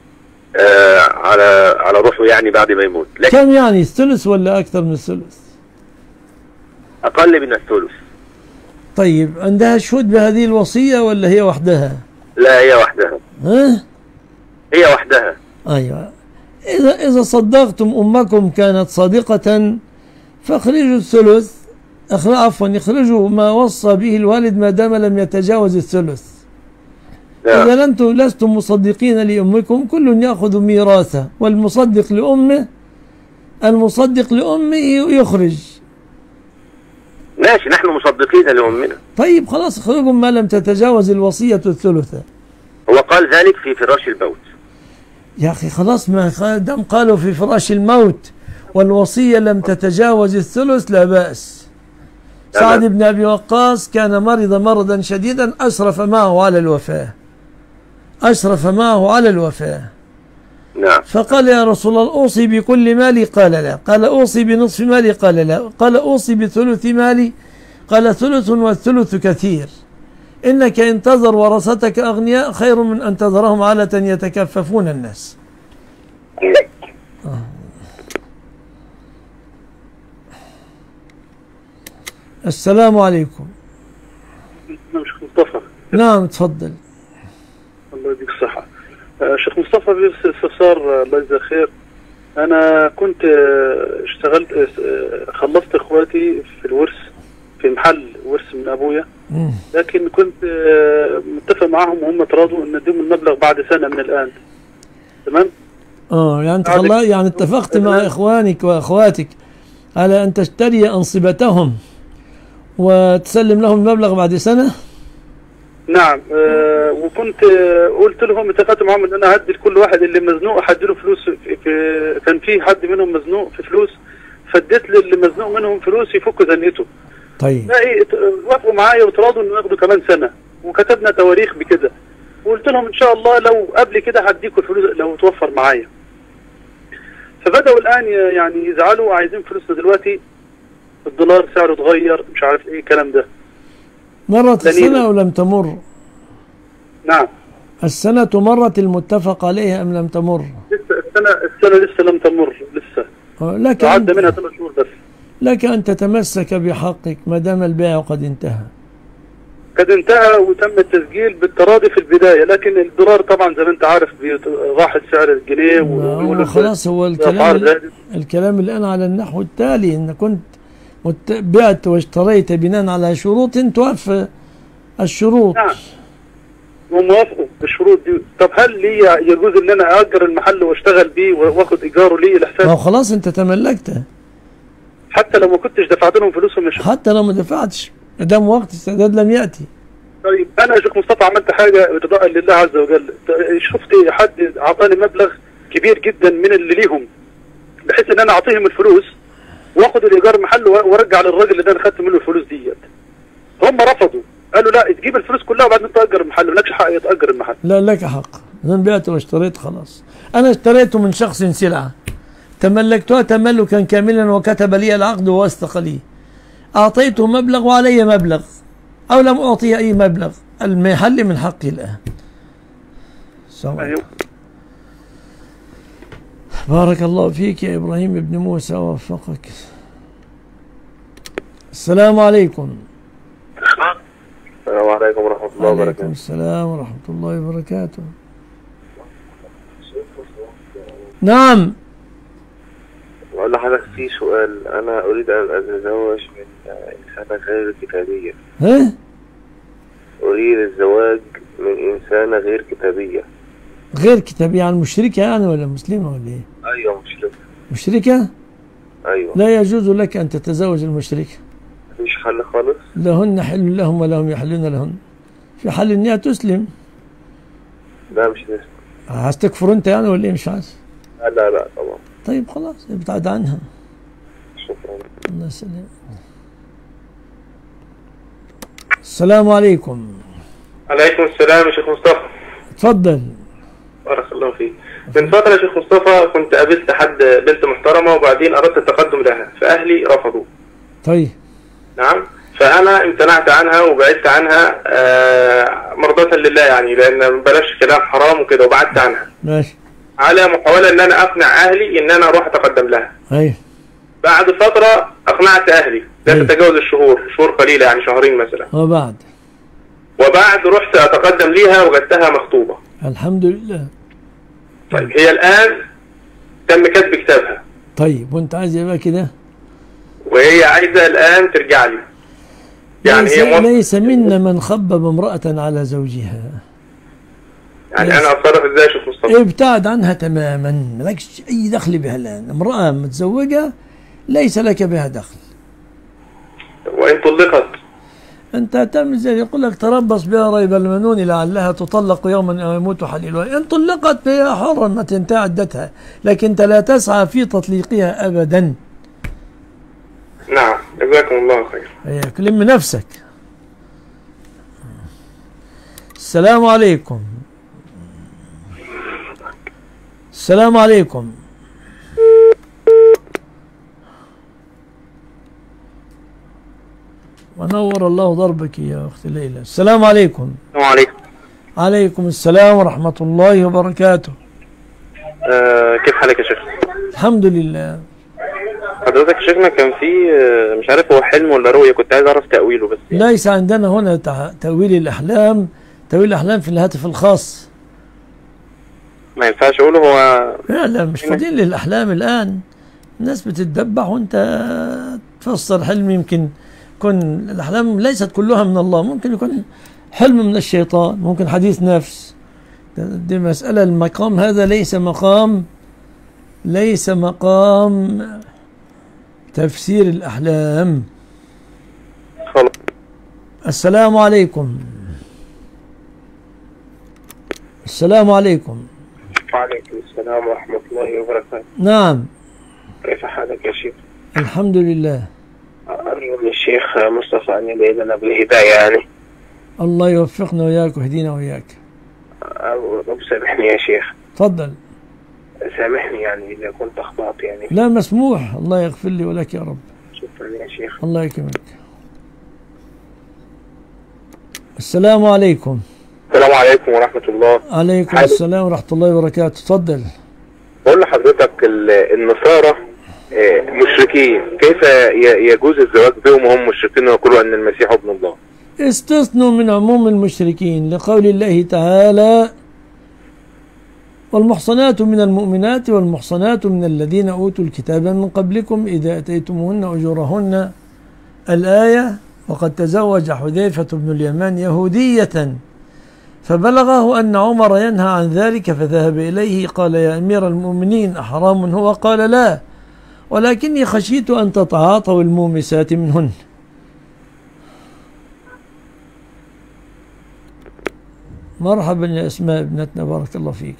على على روحه يعني بعد ما يموت. كم يعني، الثلث ولا أكثر من الثلث؟ أقل من الثلث. طيب عندها شهود بهذه الوصية ولا هي وحدها؟ لا هي وحدها. ها؟ هي وحدها. أيوة. إذا إذا صدقتم أمكم كانت صادقة فاخرجوا الثلث، عفوا اخرجوا ما وصى به الوالد ما دام لم يتجاوز الثلث. لا. إذا أنتم لستم مصدقين لأمكم كل يأخذ ميراثه، والمصدق لأمه المصدق لأمه يخرج. ماشي، نحن مصدقين لأمنا. طيب خلاص اخرجوا ما لم تتجاوز الوصية الثلثة. هو قال ذلك في فراش الموت. يا أخي خلاص، ما دام قالوا في فراش الموت والوصية لم تتجاوز الثلث لا بأس. سعد بن أبي وقاص كان مرض مرضا شديدا أشرف معه على الوفاة أشرف معه على الوفاة نعم. فقال يا رسول الله أوصي بكل مالي؟ قال لا. قال أوصي بنصف مالي؟ قال لا. قال أوصي بثلث مالي؟ قال ثلث والثلث كثير، إنك إن تذر ورثتك أغنياء خير من أن تذرهم عالة يتكففون الناس. آه. السلام عليكم. شيخ مصطفى. نعم تفضل. الله يديك الصحة. شيخ مصطفى باستفسار الله يجزاه خير. أنا كنت اشتغلت خلصت إخواتي في الورث في محل ورث من أبويا، لكن كنت متفق معهم وهم تراضوا إن اديهم المبلغ بعد سنة من الآن. تمام؟ اه يعني انت خلاص يعني اتفقت مع إخوانك وأخواتك على أن تشتري أنصبتهم وتسلم لهم المبلغ بعد سنة؟ نعم. آه وكنت آه قلت لهم اتفقت معهم ان انا هدي لكل واحد اللي مزنوق هدي له فلوس. في, في كان في حد منهم مزنوق في فلوس، فاديت للي مزنوق منهم فلوس يفك زنقته. طيب. لا وافقوا معايا وتراضوا انه ياخدوا كمان سنة، وكتبنا تواريخ بكده، وقلت لهم ان شاء الله لو قبل كده هديكوا الفلوس لو توفر معايا. فبدأوا الان يعني يزعلوا وعايزين فلوسنا دلوقتي، الدولار سعره اتغير مش عارف ايه الكلام ده. مرت السنة أو لم تمر؟ نعم. السنة مرت المتفق عليها أم لم تمر؟ لسه السنة السنة لسه لم تمر لسه. لك عدى منها ثلاث شهور بس. لك أن تتمسك بحقك ما دام البيع قد انتهى. قد انتهى وتم التسجيل بالتراضي في البداية، لكن الدولار طبعا زي ما أنت عارف راح سعر الجنيه و خلاص. هو الكلام الكلام الآن على النحو التالي، إن كنت بعت واشتريت بناء على شروط توفى الشروط. نعم. وموافقوا بالشروط دي. طب هل لي يجوز ان انا اجر المحل واشتغل بيه واخد ايجاره لي لحساب؟ ما هو خلاص انت تملكته. حتى لو ما كنتش دفعت لهم فلوسهم مش حتى لو ما دفعتش ما دام وقت السداد لم ياتي. طيب انا يا شيخ مصطفى عملت حاجه ارضاء لله عز وجل. شفت حد اعطاني مبلغ كبير جدا من اللي ليهم، بحيث ان انا اعطيهم الفلوس واخد الايجار محل وارجع للراجل اللي انا خدت منه الفلوس ديت. هم رفضوا، قالوا لا تجيب الفلوس كلها وبعدين تأجر المحل، مالكش حق يتأجر المحل. لا لك حق، انا بعت واشتريت خلاص. انا اشتريته من شخص سلعه تملكتها تملكا كاملا وكتب لي العقد ووثق لي. اعطيته مبلغ وعلي مبلغ او لم اعطيه اي مبلغ، المحل من حقي الان. أيوه. بارك الله فيك يا ابراهيم ابن موسى ووفقك. السلام عليكم. السلام عليكم ورحمة الله وبركاته. وعليكم السلام ورحمة الله وبركاته. نعم. بقول لحضرتك في سؤال، أنا أريد أن أتزوج من إنسانة غير كتابية. ها؟ أريد الزواج من إنسانة غير كتابية. غير كتابية يعني مشركة يعني ولا مسلمة ولا إيه؟ أيوة مشركة. مشركة؟ أيوة. لا يجوز لك أن تتزوج المشركة. مفيش حل خالص؟ لهن حل لهم ولهم يحلون لهن. في حل إنها تسلم. لا مش لسه. عايز تكفر أنت يعني ولا إيه مش عايز؟ لا لا لا طبعا. طيب خلاص ابتعد عنها. شكرا. الله يسلمك. السلام عليكم. عليكم السلام يا شيخ مصطفى. اتفضل. بارك الله فيك. من فترة يا شيخ مصطفى كنت قابلت حد بنت محترمة وبعدين أردت التقدم لها فأهلي رفضوا. طيب. نعم. فأنا امتنعت عنها وبعدت عنها آه مرضاة لله يعني، لأن بلاش كلام حرام وكده، وبعدت عنها. ماشي. على محاولة إن أنا أقنع أهلي إن أنا أروح أتقدم لها. أيوه. بعد فترة أقنعت أهلي، لا تتجاوز الشهور، شهور قليلة يعني شهرين مثلا. وبعد؟ وبعد رحت أتقدم ليها وجدتها مخطوبة. الحمد لله. طيب هي الآن تم كتب كتابها. طيب وأنت عايز يبقى كده؟ وهي عايزة الآن ترجع لي. يعني ليس, هي ليس منا من خبب امرأة على زوجها. يعني أنا أتصرف إزاي يا شيخ مصطفى؟ ابتعد عنها تماما، مالكش أي دخل بها الآن، امرأة متزوجة ليس لك بها دخل. وإن طلقت؟ أنت تعمل زي يقول لك تربص بها ريب المنون لعلها تطلق يوما أو يموت حليلها. إن طلقت فهي حرة أن تنتهي عدتها، لكن أنت لا تسعى في تطليقها أبدا. نعم جزاكم الله خير. إياك لم نفسك. السلام عليكم. السلام عليكم. ونور الله ضربك يا أختي ليلى. السلام عليكم. السلام عليكم. عليكم السلام ورحمة الله وبركاته. آه كيف حالك يا شيخ؟ الحمد لله. حضرتك شيخنا كان في مش عارف هو حلم ولا رؤية، كنت عايز أعرف تأويله بس يعني. ليس عندنا هنا تأويل الأحلام، تأويل الأحلام في الهاتف الخاص. ما ينفعش أقوله هو؟ لا لا مش فاضيين للأحلام الآن، الناس بتتدبح وأنت تفسر حلم يمكن يكون الأحلام ليست كلها من الله، ممكن يكون حلم من الشيطان، ممكن حديث نفس. دي مسألة، المقام هذا ليس مقام ليس مقام تفسير الأحلام. خلاص. السلام عليكم. السلام عليكم. وعليكم السلام ورحمة الله وبركاته. نعم. كيف حالك يا شيخ؟ الحمد لله. أرجو من الشيخ مصطفى أن يدعي لنا بالهداية يعني. الله يوفقنا وإياك ويهدينا وإياك. رب سامحني يا شيخ. تفضل. سامحني يعني إذا كنت أخطأت يعني. لا مسموح، الله يغفر لي ولك يا رب. شكرا يا شيخ. الله يكرمك. السلام عليكم. السلام عليكم ورحمة الله. عليكم حالي. السلام ورحمة الله وبركاته. تفضل. بقول لحضرتك النصارى مشركين، كيف يجوز الزواج بهم وهم مشركين ويقولوا أن المسيح ابن الله؟ استثنوا من عموم المشركين لقول الله تعالى: والمحصنات من المؤمنات والمحصنات من الذين أوتوا الكتاب من قبلكم إذا أتيتموهن أجورهن، الآية. وقد تزوج حذيفة بن اليمان يهودية فبلغه أن عمر ينهى عن ذلك فذهب إليه قال: يا أمير المؤمنين أحرام هو؟ قال: لا، ولكني خشيت أن تتعاطوا المومسات منهن. مرحبا يا أسماء ابنتنا، بارك الله فيك.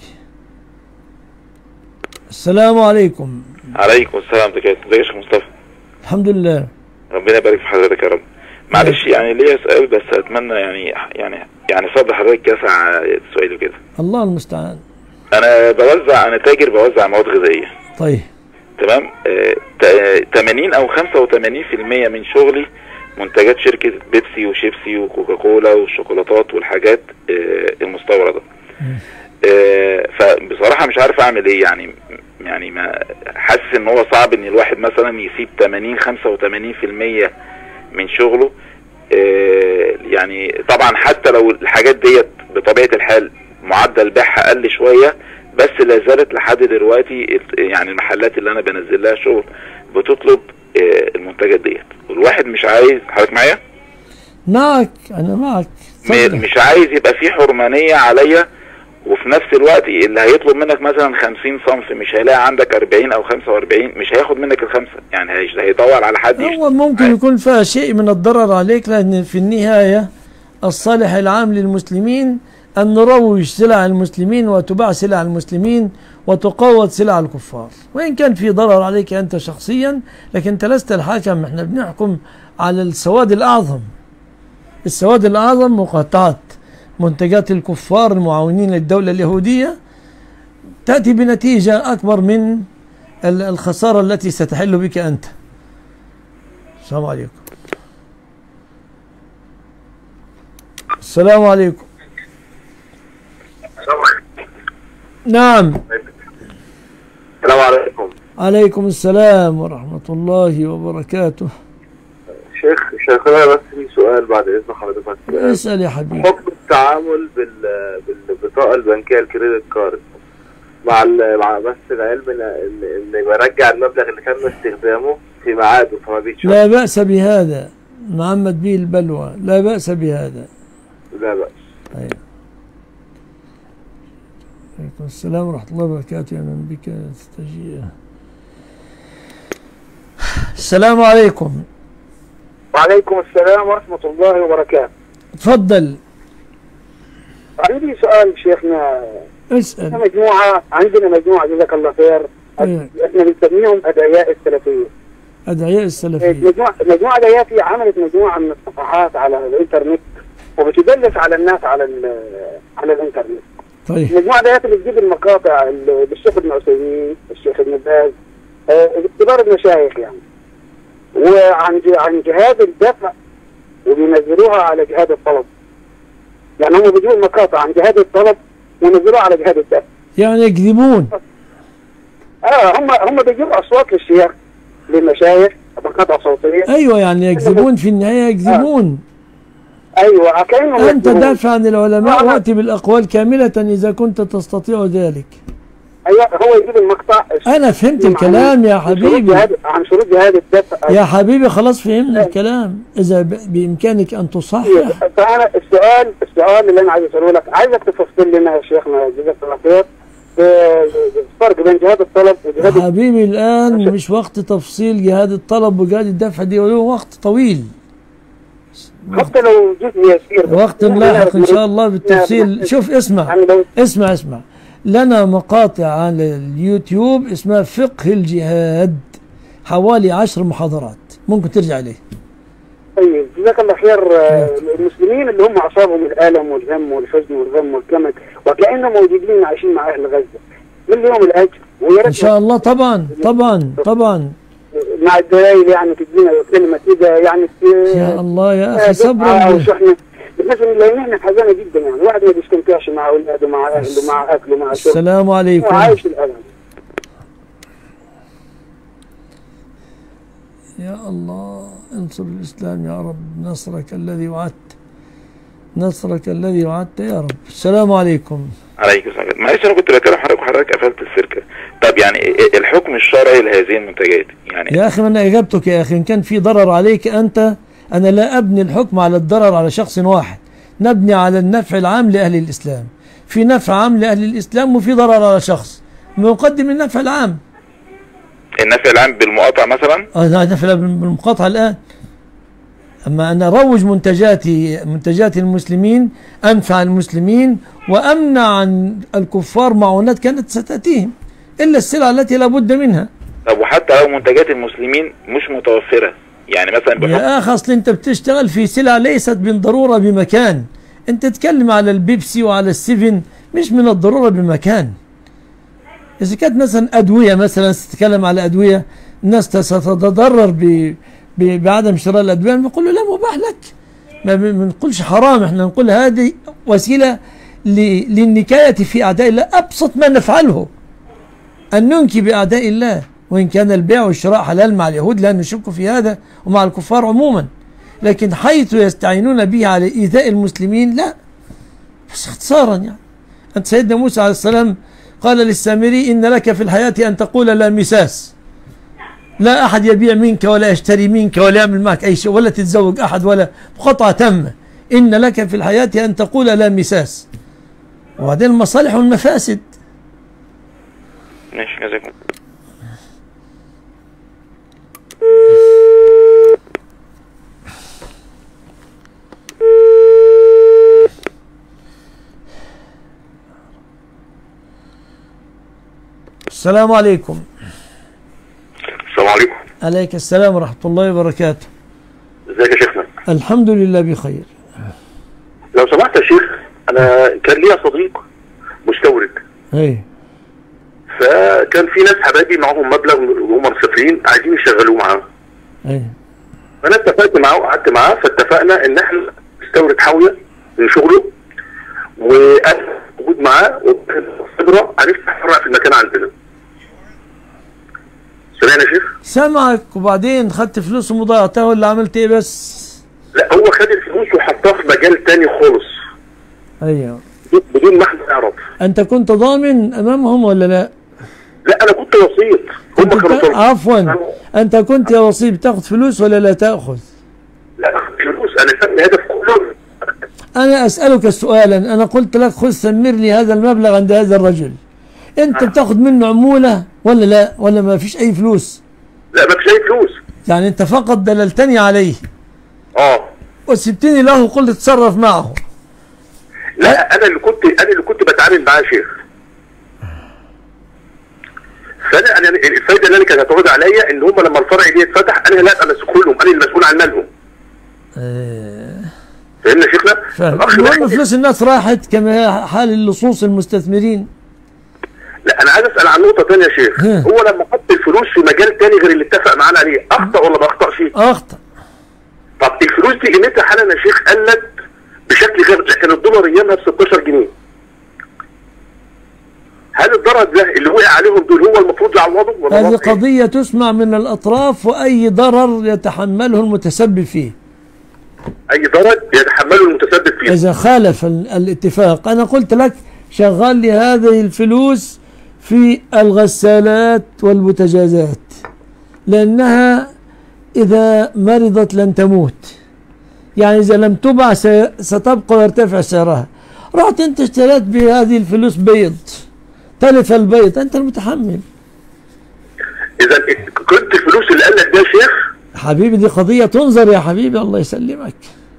السلام عليكم. عليكم السلام. ازيك يا شيخ مصطفى؟ الحمد لله. ربنا يبارك في حضرتك يا رب. معلش يعني ليا سؤال بس اتمنى يعني يعني يعني صدر حضرتك يسع سؤالي كده. الله المستعان. انا بوزع، انا تاجر بوزع مواد غذائيه. طيب. تمام. آه ثمانين او خمسة وثمانين بالمئة من شغلي منتجات شركه بيبسي وشيبسي وكوكاكولا والشوكولاتات والحاجات آه المستورده. آه فبصراحه مش عارف اعمل ايه يعني يعني ما حاسس ان هو صعب ان الواحد مثلا يسيب ثمانين خمسة وثمانين بالمئة من شغله آه يعني طبعا حتى لو الحاجات ديت بطبيعة الحال معدل بيعها قل شوية، بس لا زالت لحد دلوقتي يعني المحلات اللي انا بنزل لها شغل بتطلب آه المنتجات ديت، والواحد مش عايز. حضرتك معايا؟ معك، انا معك. مش عايز يبقى في حرمانية عليا، وفي نفس الوقت اللي هيطلب منك مثلا خمسين صنف مش هيلاقي عندك أربعين او خمسة وأربعين، مش هياخد منك الخمسة، يعني هيدور على حد يشتري. هو ممكن عايز. يكون فيها شيء من الضرر عليك، لان في النهاية الصالح العام للمسلمين ان نروج سلع المسلمين وتباع سلع المسلمين وتقوض سلع الكفار، وان كان في ضرر عليك انت شخصيا، لكن انت لست الحاكم، احنا بنحكم على السواد الاعظم. السواد الاعظم مقاطعة منتجات الكفار المعاونين للدولة اليهودية تأتي بنتيجة أكبر من الخسارة التي ستحل بك أنت. السلام عليكم. السلام عليكم. نعم. السلام عليكم. عليكم السلام ورحمة الله وبركاته. شيخ شيخنا بس في سؤال بعد اذن حضرتك. اسال يا حبيبي. حكم التعامل بال بالبطاقه البنكيه الكريدت كارد مع مع بس العلم ان ان برجع المبلغ اللي كان استخدامه في ميعاده فما بيتشرب. لا بأس بهذا، محمد به البلوى، لا بأس بهذا. لا بأس. ايوه. عليكم السلام ورحمة الله وبركاته. يا من بك استجيء. السلام عليكم. وعليكم السلام ورحمة الله وبركاته. تفضل. عندي سؤال شيخنا. اسأل. احنا مجموعة عندنا مجموعة جزاك الله خير. أيه. احنا بنسميهم أدعياء السلفية. أدعياء السلفية. مجموعة مجموعة أدعياتي عملت مجموعة من الصفحات على الإنترنت وبتدلس على الناس على على الإنترنت. طيب. مجموعة أدعيات اللي بتجيب المقاطع بالشيخ ابن عثيمين، الشيخ ابن باز، كبار المشايخ يعني. وعن عن جهاد الدفع وبينزلوها على جهاد الطلب. يعني هم بيجيبوا المقاطع عن جهاد الطلب وينزلوها على جهاد الدفع. يعني يكذبون. اه هم هم بيجيبوا اصوات للشيخ للمشايخ مقاطع صوتيه. ايوه يعني يكذبون في النهايه يكذبون. آه. ايوه كانهم انت دافع عن العلماء واتي بالاقوال كامله اذا كنت تستطيع ذلك. ايوه هو يجيب المقطع. انا فهمت الكلام يا حبيبي. عن شروط جهاد الدفع. يا حبيبي خلاص فهمنا الكلام، اذا بامكانك ان تصحح. فانا السؤال السؤال اللي انا عايز اساله لك، عايزك تفصل لنا يا شيخنا جزاك الله خير الفرق بين جهاد الطلب وجهاد الدفع. حبيبي الان مش وقت تفصيل جهاد الطلب وجهاد الدفع، دي له وقت طويل. حتى لو جزء يسير. وقت لاحق ان شاء الله بالتفصيل. شوف اسمع اسمع اسمع لنا مقاطع على اليوتيوب اسمها فقه الجهاد، حوالي عشر محاضرات ممكن ترجع عليه. طيب جزاك الله خير. المسلمين اللي هم اصابهم الالم والهم والحزن والغم والكمد وكانهم موجودين عايشين مع اهل غزه، من لهم الاجر ويا ان شاء الله. طبعا طبعا طبعا مع الدلائل يعني تدينا كلمه كده يعني يا الله يا اخي صبرا. بالنسبه لان احنا حزانه جدا، يعني الواحد ما بيستمتعش مع اولاده مع اهله مع اكله مع شربه. السلام عليكم. وعايش الالم. يا الله انصر الاسلام يا رب، نصرك الذي وعدت، نصرك الذي وعدت يا رب. السلام عليكم. عليكم السلام. معلش انا كنت بكلم حضرتك وحضرتك قفلت السلكه. طب يعني الحكم الشرعي لهذه المنتجات يعني يا اخي ما انا اجابتك يا اخي، ان كان في ضرر عليك انت، انا لا ابني الحكم على الضرر على شخص واحد، نبني على النفع العام لاهل الاسلام. في نفع عام لاهل الاسلام وفي ضرر على شخص، نقدم النفع العام. النفع العام بالمقاطعه مثلا؟ اه النفع بالمقاطعه الان. اما انا اروج منتجاتي منتجات المسلمين، انفع المسلمين وامنع عن الكفار معونات كانت ستاتيهم الا السلع التي لا بد منها. طب وحتى لو منتجات المسلمين مش متوفره، يعني مثلا بحكم يا اخي اصل انت بتشتغل في سلع ليست بالضروره بمكان، انت تتكلم على البيبسي وعلى السيفن مش من الضروره بمكان. اذا كانت مثلا ادويه، مثلا تتكلم على ادويه، الناس ستتضرر ب بعدم شراء الادويه، نقول له لا مباح لك، ما بنقولش حرام، احنا نقول هذه وسيله للنكايه في اعداء الله. ابسط ما نفعله ان ننكي باعداء الله، وان كان البيع والشراء حلال مع اليهود لا نشك في هذا ومع الكفار عموما، لكن حيث يستعينون به على إيذاء المسلمين لا، بس اختصارا يعني. أنت سيدنا موسى عليه السلام قال للسامري إن لك في الحياة أن تقول لا مساس، لا أحد يبيع منك ولا يشتري منك ولا يعمل معك أي شيء ولا تتزوج أحد ولا مقاطعة تامة. إن لك في الحياة أن تقول لا مساس. وبعدين المصالح والمفاسد. ماشي جزاكم. السلام عليكم. السلام عليكم. عليك السلام ورحمة الله وبركاته. ازيك يا شيخنا؟ الحمد لله بخير. لو سمحت يا شيخ، انا كان ليا صديق مستورد. ايه. فكان في ناس حبايبي معاهم مبلغ وهم مسافرين عايزين يشغلوه معاه. ايه. فانا اتفقت معاه وقعدت معاه، فاتفقنا ان احنا نستورد حاويه من شغله، وانا موجود معاه وخبره هنفتح فرع في المكان عندنا. سامعني يا شيخ؟ سامعك. وبعدين خدت فلوس وضيعتها ولا عملت ايه بس؟ لا هو خد الفلوس وحطها في مجال تاني خالص. ايوه. بدون ما احنا نعرف. انت كنت ضامن امامهم ولا لا؟ لا انا كنت وسيط. هم كانوا عفوا انت كنت يا وسيط بتاخذ فلوس ولا لا تاخذ؟ لا اخذ فلوس، انا فاهم الهدف كله. انا اسالك سؤالا، انا قلت لك خذ ثمر لي هذا المبلغ عند هذا الرجل. انت بتاخذ منه عموله ولا لا؟ ولا ما فيش اي فلوس؟ لا ما فيش اي فلوس. يعني انت فقط دللتني عليه. اه. وسبتني له وقلت تصرف معه. لا انا اللي كنت انا اللي كنت بتعامل معاه يا شيخ. فانا انا الفايده اللي انا كانت هتعود عليا ان هم لما الفرع دي اتفتح انا لا امسكه لهم، انا المسؤول عن مالهم. ايه. فهمنا يا شيخنا؟ فاهم. المهم فلوس الناس راحت كما حال اللصوص المستثمرين. لا انا عايز اسال عن نقطه ثانيه يا شيخ. هو لما حط الفلوس في مجال ثاني غير اللي اتفق معانا عليه، اخطا ولا ما اخطاش؟ اخطا. طب الفلوس دي قيمتها حالا يا شيخ قلت بشكل غير، كان الدولار ايامها ب ستاشر جنيه. هل الضرر ده اللي وقع عليهم دول هو المفروض يعوضوا ولا؟ هذه قضية تسمع من الأطراف، وأي ضرر يتحمله المتسبب فيه. أي ضرر يتحمله المتسبب فيه. إذا خالف الاتفاق. أنا قلت لك شغل لي هذه الفلوس في الغسالات والبوتاجازات، لأنها إذا مرضت لن تموت. يعني إذا لم تباع ستبقى ويرتفع سعرها. رحت أنت اشتريت بهذه الفلوس بيض، تلف البيض، أنت المتحمل. إذا كنت الفلوس اللي قالك ده يا شيخ حبيبي دي قضية تنظر يا حبيبي، الله يسلمك.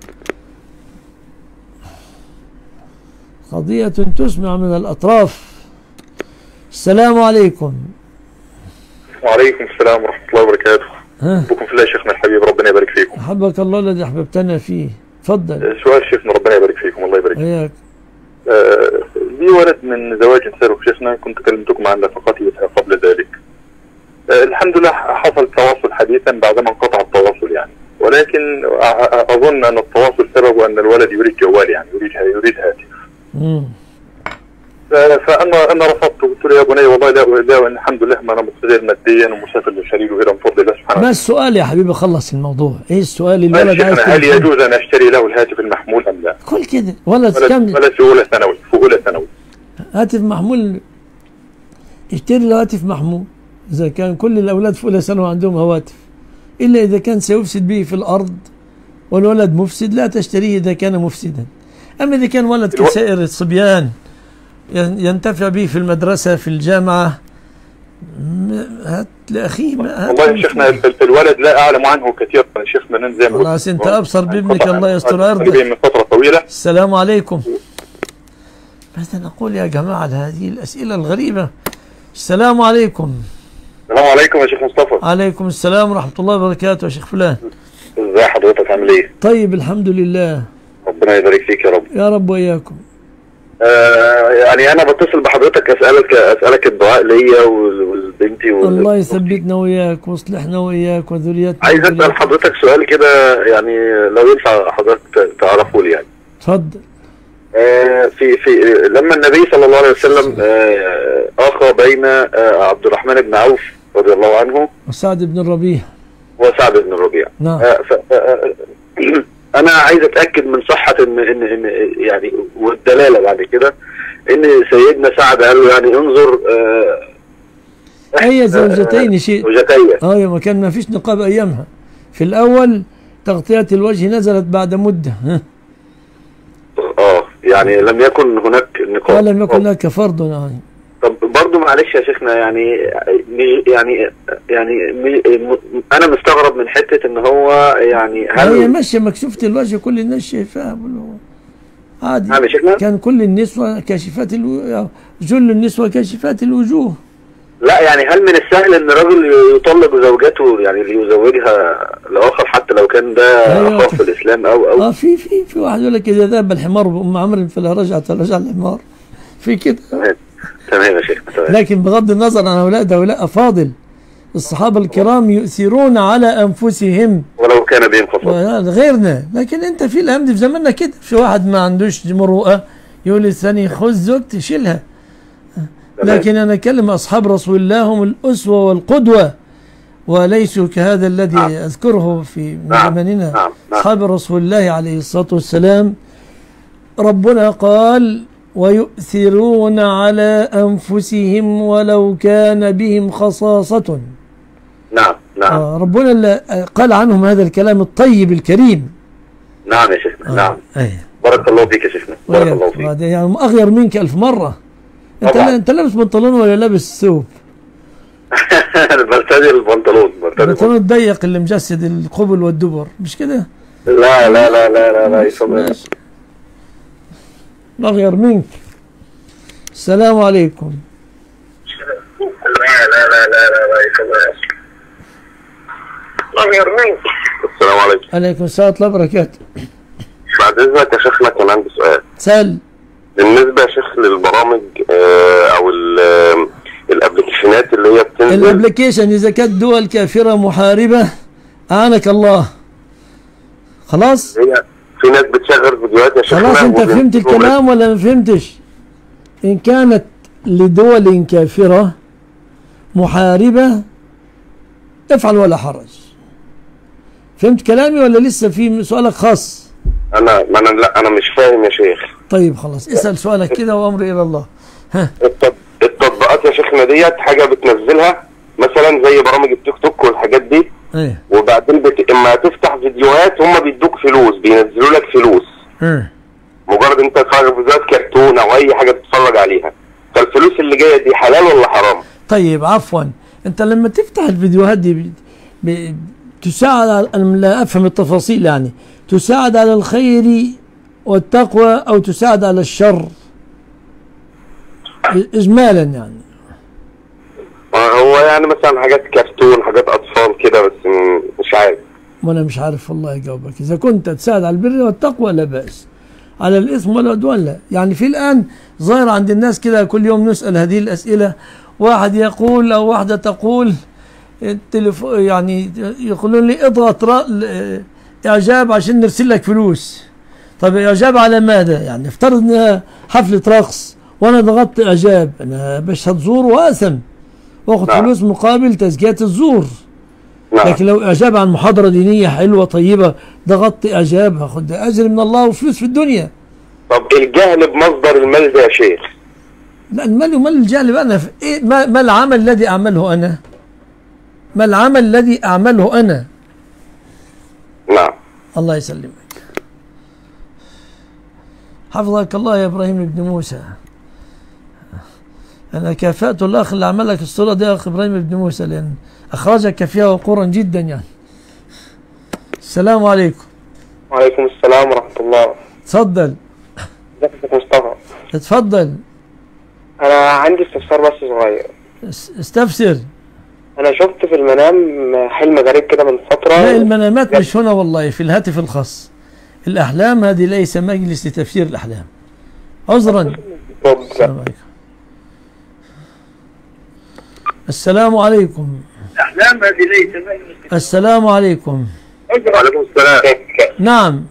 قضية تسمع من الأطراف. السلام عليكم. وعليكم السلام ورحمة الله وبركاته. بكم في الله شيخنا الحبيب، ربنا يبارك فيكم. أحبك الله الذي أحببتنا فيه. تفضل. سؤال شيخنا، ربنا يبارك فيكم. الله يبارك فيكم. وياك. آه لي ولد من زواج سابق شيخنا، كنت كلمتكم عن نفقته قبل ذلك. آه الحمد لله حصل تواصل حديثا بعدما انقطع التواصل يعني، ولكن أظن أن التواصل سببه أن الولد يريد جوال يعني، يريد يريد هاتف. امم فانا انا رفضت وقلت له يا بني والله لا لا الحمد لله ما انا مستقر ماديا ومسافر للشريك وغيره من فضل الله سبحانه. ما السؤال يا حبيبي؟ خلص الموضوع. ايه السؤال اللي الولد عايز؟ هل يجوز ان اشتري له الهاتف المحمول ام لا؟ كل كده ولد كم؟ ولد في اولى ثانوي، في اولى ثانوي. هاتف محمول، اشتري له هاتف محمول اذا كان كل الاولاد في اولى ثانوي عندهم هواتف، الا اذا كان سيفسد به في الارض والولد مفسد لا تشتريه اذا كان مفسدا. اما اذا كان ولد كسائر الصبيان ينتفع به في المدرسة في الجامعة، هات لأخيه. والله يا شيخنا الولد لا أعلم عنه كثيرا يا شيخنا، زي ما قلت. خلاص أنت أبصر بابنك، الله يستر عرضك. من فترة طويلة. السلام عليكم. ماذا نقول يا جماعة هذه الأسئلة الغريبة؟ السلام عليكم. السلام عليكم يا شيخ مصطفى. عليكم السلام ورحمة الله وبركاته. يا شيخ فلان ازي حضرتك، عامل ايه؟ طيب الحمد لله. ربنا يبارك فيك يا رب. يا رب وإياكم. آه يعني انا بتصل بحضرتك اسالك اسالك الدعاء ليا ولبنتي و... الله يثبتنا وياك ويصلحنا وياك وذريتنا. عايز اسال حضرتك سؤال كده يعني لو ينفع حضرتك تعرفه لي يعني. اتفضل. آه في في لما النبي صلى الله عليه وسلم آه اخى بين آه عبد الرحمن بن عوف رضي الله عنه وسعد بن الربيع وسعد بن الربيع. نعم. آه ف... آه انا عايز اتاكد من صحه ان ان ان يعني والدلاله بعد كده ان سيدنا سعد قال له يعني انظر آه هي زوجتين شيء زوجتين اه ما كان ما فيش نقاب ايامها. في الاول تغطية الوجه نزلت بعد مدة. ها اه يعني لم يكن هناك نقاب. لم يكن هناك فرض. يعني طب برضه معلش يا شيخنا يعني يعني يعني انا مستغرب من حته ان هو يعني هل هي ماشيه مكشوفه الوجه كل الناس شايفاها عادي. كان كل النسوه كاشفات الو... جل النسوه كاشفات الوجوه. لا يعني هل من السهل ان رجل يطلق زوجته يعني ليزوجها لاخر حتى لو كان ده اخاه في الاسلام او او اه في في في واحد يقول لك اذا ذهب الحمار بام عمرو فلا رجعت رجع الحمار. في كده. تمام يا شيخ. لكن بغض النظر عن هؤلاء ده هؤلاء افاضل. الصحابه الكرام يؤثرون على انفسهم ولو كان بهم خصوصا غيرنا. لكن انت في الامد في زماننا كده في واحد ما عندوش مروءه يقول الثاني خذ زوجتي شيلها. لكن انا اكلم اصحاب رسول الله هم الاسوه والقدوه وليسوا كهذا الذي نعم. اذكره في زماننا. نعم. اصحاب رسول الله عليه الصلاه والسلام ربنا قال ويؤثرون على أنفسهم ولو كان بهم خصاصة. نعم نعم آه ربنا اللي قال عنهم هذا الكلام الطيب الكريم. نعم يا شيخنا. آه. نعم أيه. بارك الله فيك يا شيخنا. بارك الله فيك. يعني أغير منك ألف مرة. أنت لا أنت لابس بنطلون ولا لابس ثوب؟ أنا برتدي البنطلون. البنطلون الضيق اللي مجسد القبل والدبر مش كده؟ لا لا لا لا لا لا يسمى أغير منك. السلام عليكم. لا لا لا لا لا لا أغير منك. السلام عليكم. عليكم السلام ورحمة الله وبركاته. بعد إذنك يا شيخنا كان عندي سؤال. سأل. بالنسبة يا شيخ للبرامج أو الأبلكيشنات اللي هي بتنزل. الأبلكيشن إذا كانت دول كافرة محاربة أعانك الله. خلاص؟ هي في ناس بتشغل فيديوهات يا شيخنا. خلاص انت فهمت الكلام ولا ما فهمتش؟ ان كانت لدول كافرة محاربة افعل ولا حرج. فهمت كلامي ولا لسه في سؤالك خاص؟ انا ما انا لا انا مش فاهم يا شيخ. طيب خلاص اسأل سؤالك كده وامري الى الله. ها التطبيقات يا شيخنا ديت حاجة بتنزلها مثلا زي برامج التيك توك والحاجات دي. ايه وبعدين بت... اما تفتح فيديوهات هم بيدوك فلوس بينزلوا لك فلوس. ايه مجرد انت تتفرج فيديوهات كرتون او اي حاجه تتفرج عليها. فالفلوس اللي جايه دي حلال ولا حرام؟ طيب عفوا انت لما تفتح الفيديوهات دي ب... ب... تساعد على انا لا افهم التفاصيل يعني تساعد على الخير والتقوى او تساعد على الشر اجمالا يعني. هو يعني مثلا حاجات كرتون حاجات اطفال كده بس مش عارف. وانا مش عارف والله اجاوبك. اذا كنت تساعد على البر والتقوى لا باس. على الاثم والعدوان لا. يعني في الان ظاهر عند الناس كده كل يوم نسال هذه الاسئله. واحد يقول او واحده تقول التليف... يعني يقولون لي اضغط را... اعجاب عشان نرسل لك فلوس. طب اعجاب على ماذا؟ يعني افترض انها حفله رقص وانا ضغطت اعجاب انا بشهد زور واثم واخد نعم. فلوس مقابل تزكية الزور. نعم. لكن لو اعجاب عن محاضرة دينية حلوة طيبة ضغطت اعجاب هاخد اجر من الله وفلوس في الدنيا. طب الجهل بمصدر المال ده يا شيخ؟ لا المال ومال الجهل بقى انا في إيه ما, ما العمل الذي اعمله انا؟ ما العمل الذي اعمله انا؟ نعم. الله يسلمك. حفظك الله يا ابراهيم بن موسى. أنا كافأت الأخ اللي عمل لك الصورة دي أخ إبراهيم بن موسى لأن أخرجك فيها وقورا جدا يعني. السلام عليكم. وعليكم السلام ورحمة الله. اتفضل. ازيك يا مصطفى؟ اتفضل. أنا عندي استفسار بس صغير. استفسر. أنا شفت في المنام حلم غريب كده من فترة. لا المنامات مش هنا والله في الهاتف الخاص. الأحلام هذه ليس مجلس لتفسير الأحلام. عذرا. السلام عليكم. السلام عليكم. الأحلام هذه ليس مجلس. السلام عليكم. وعليكم السلام. نعم.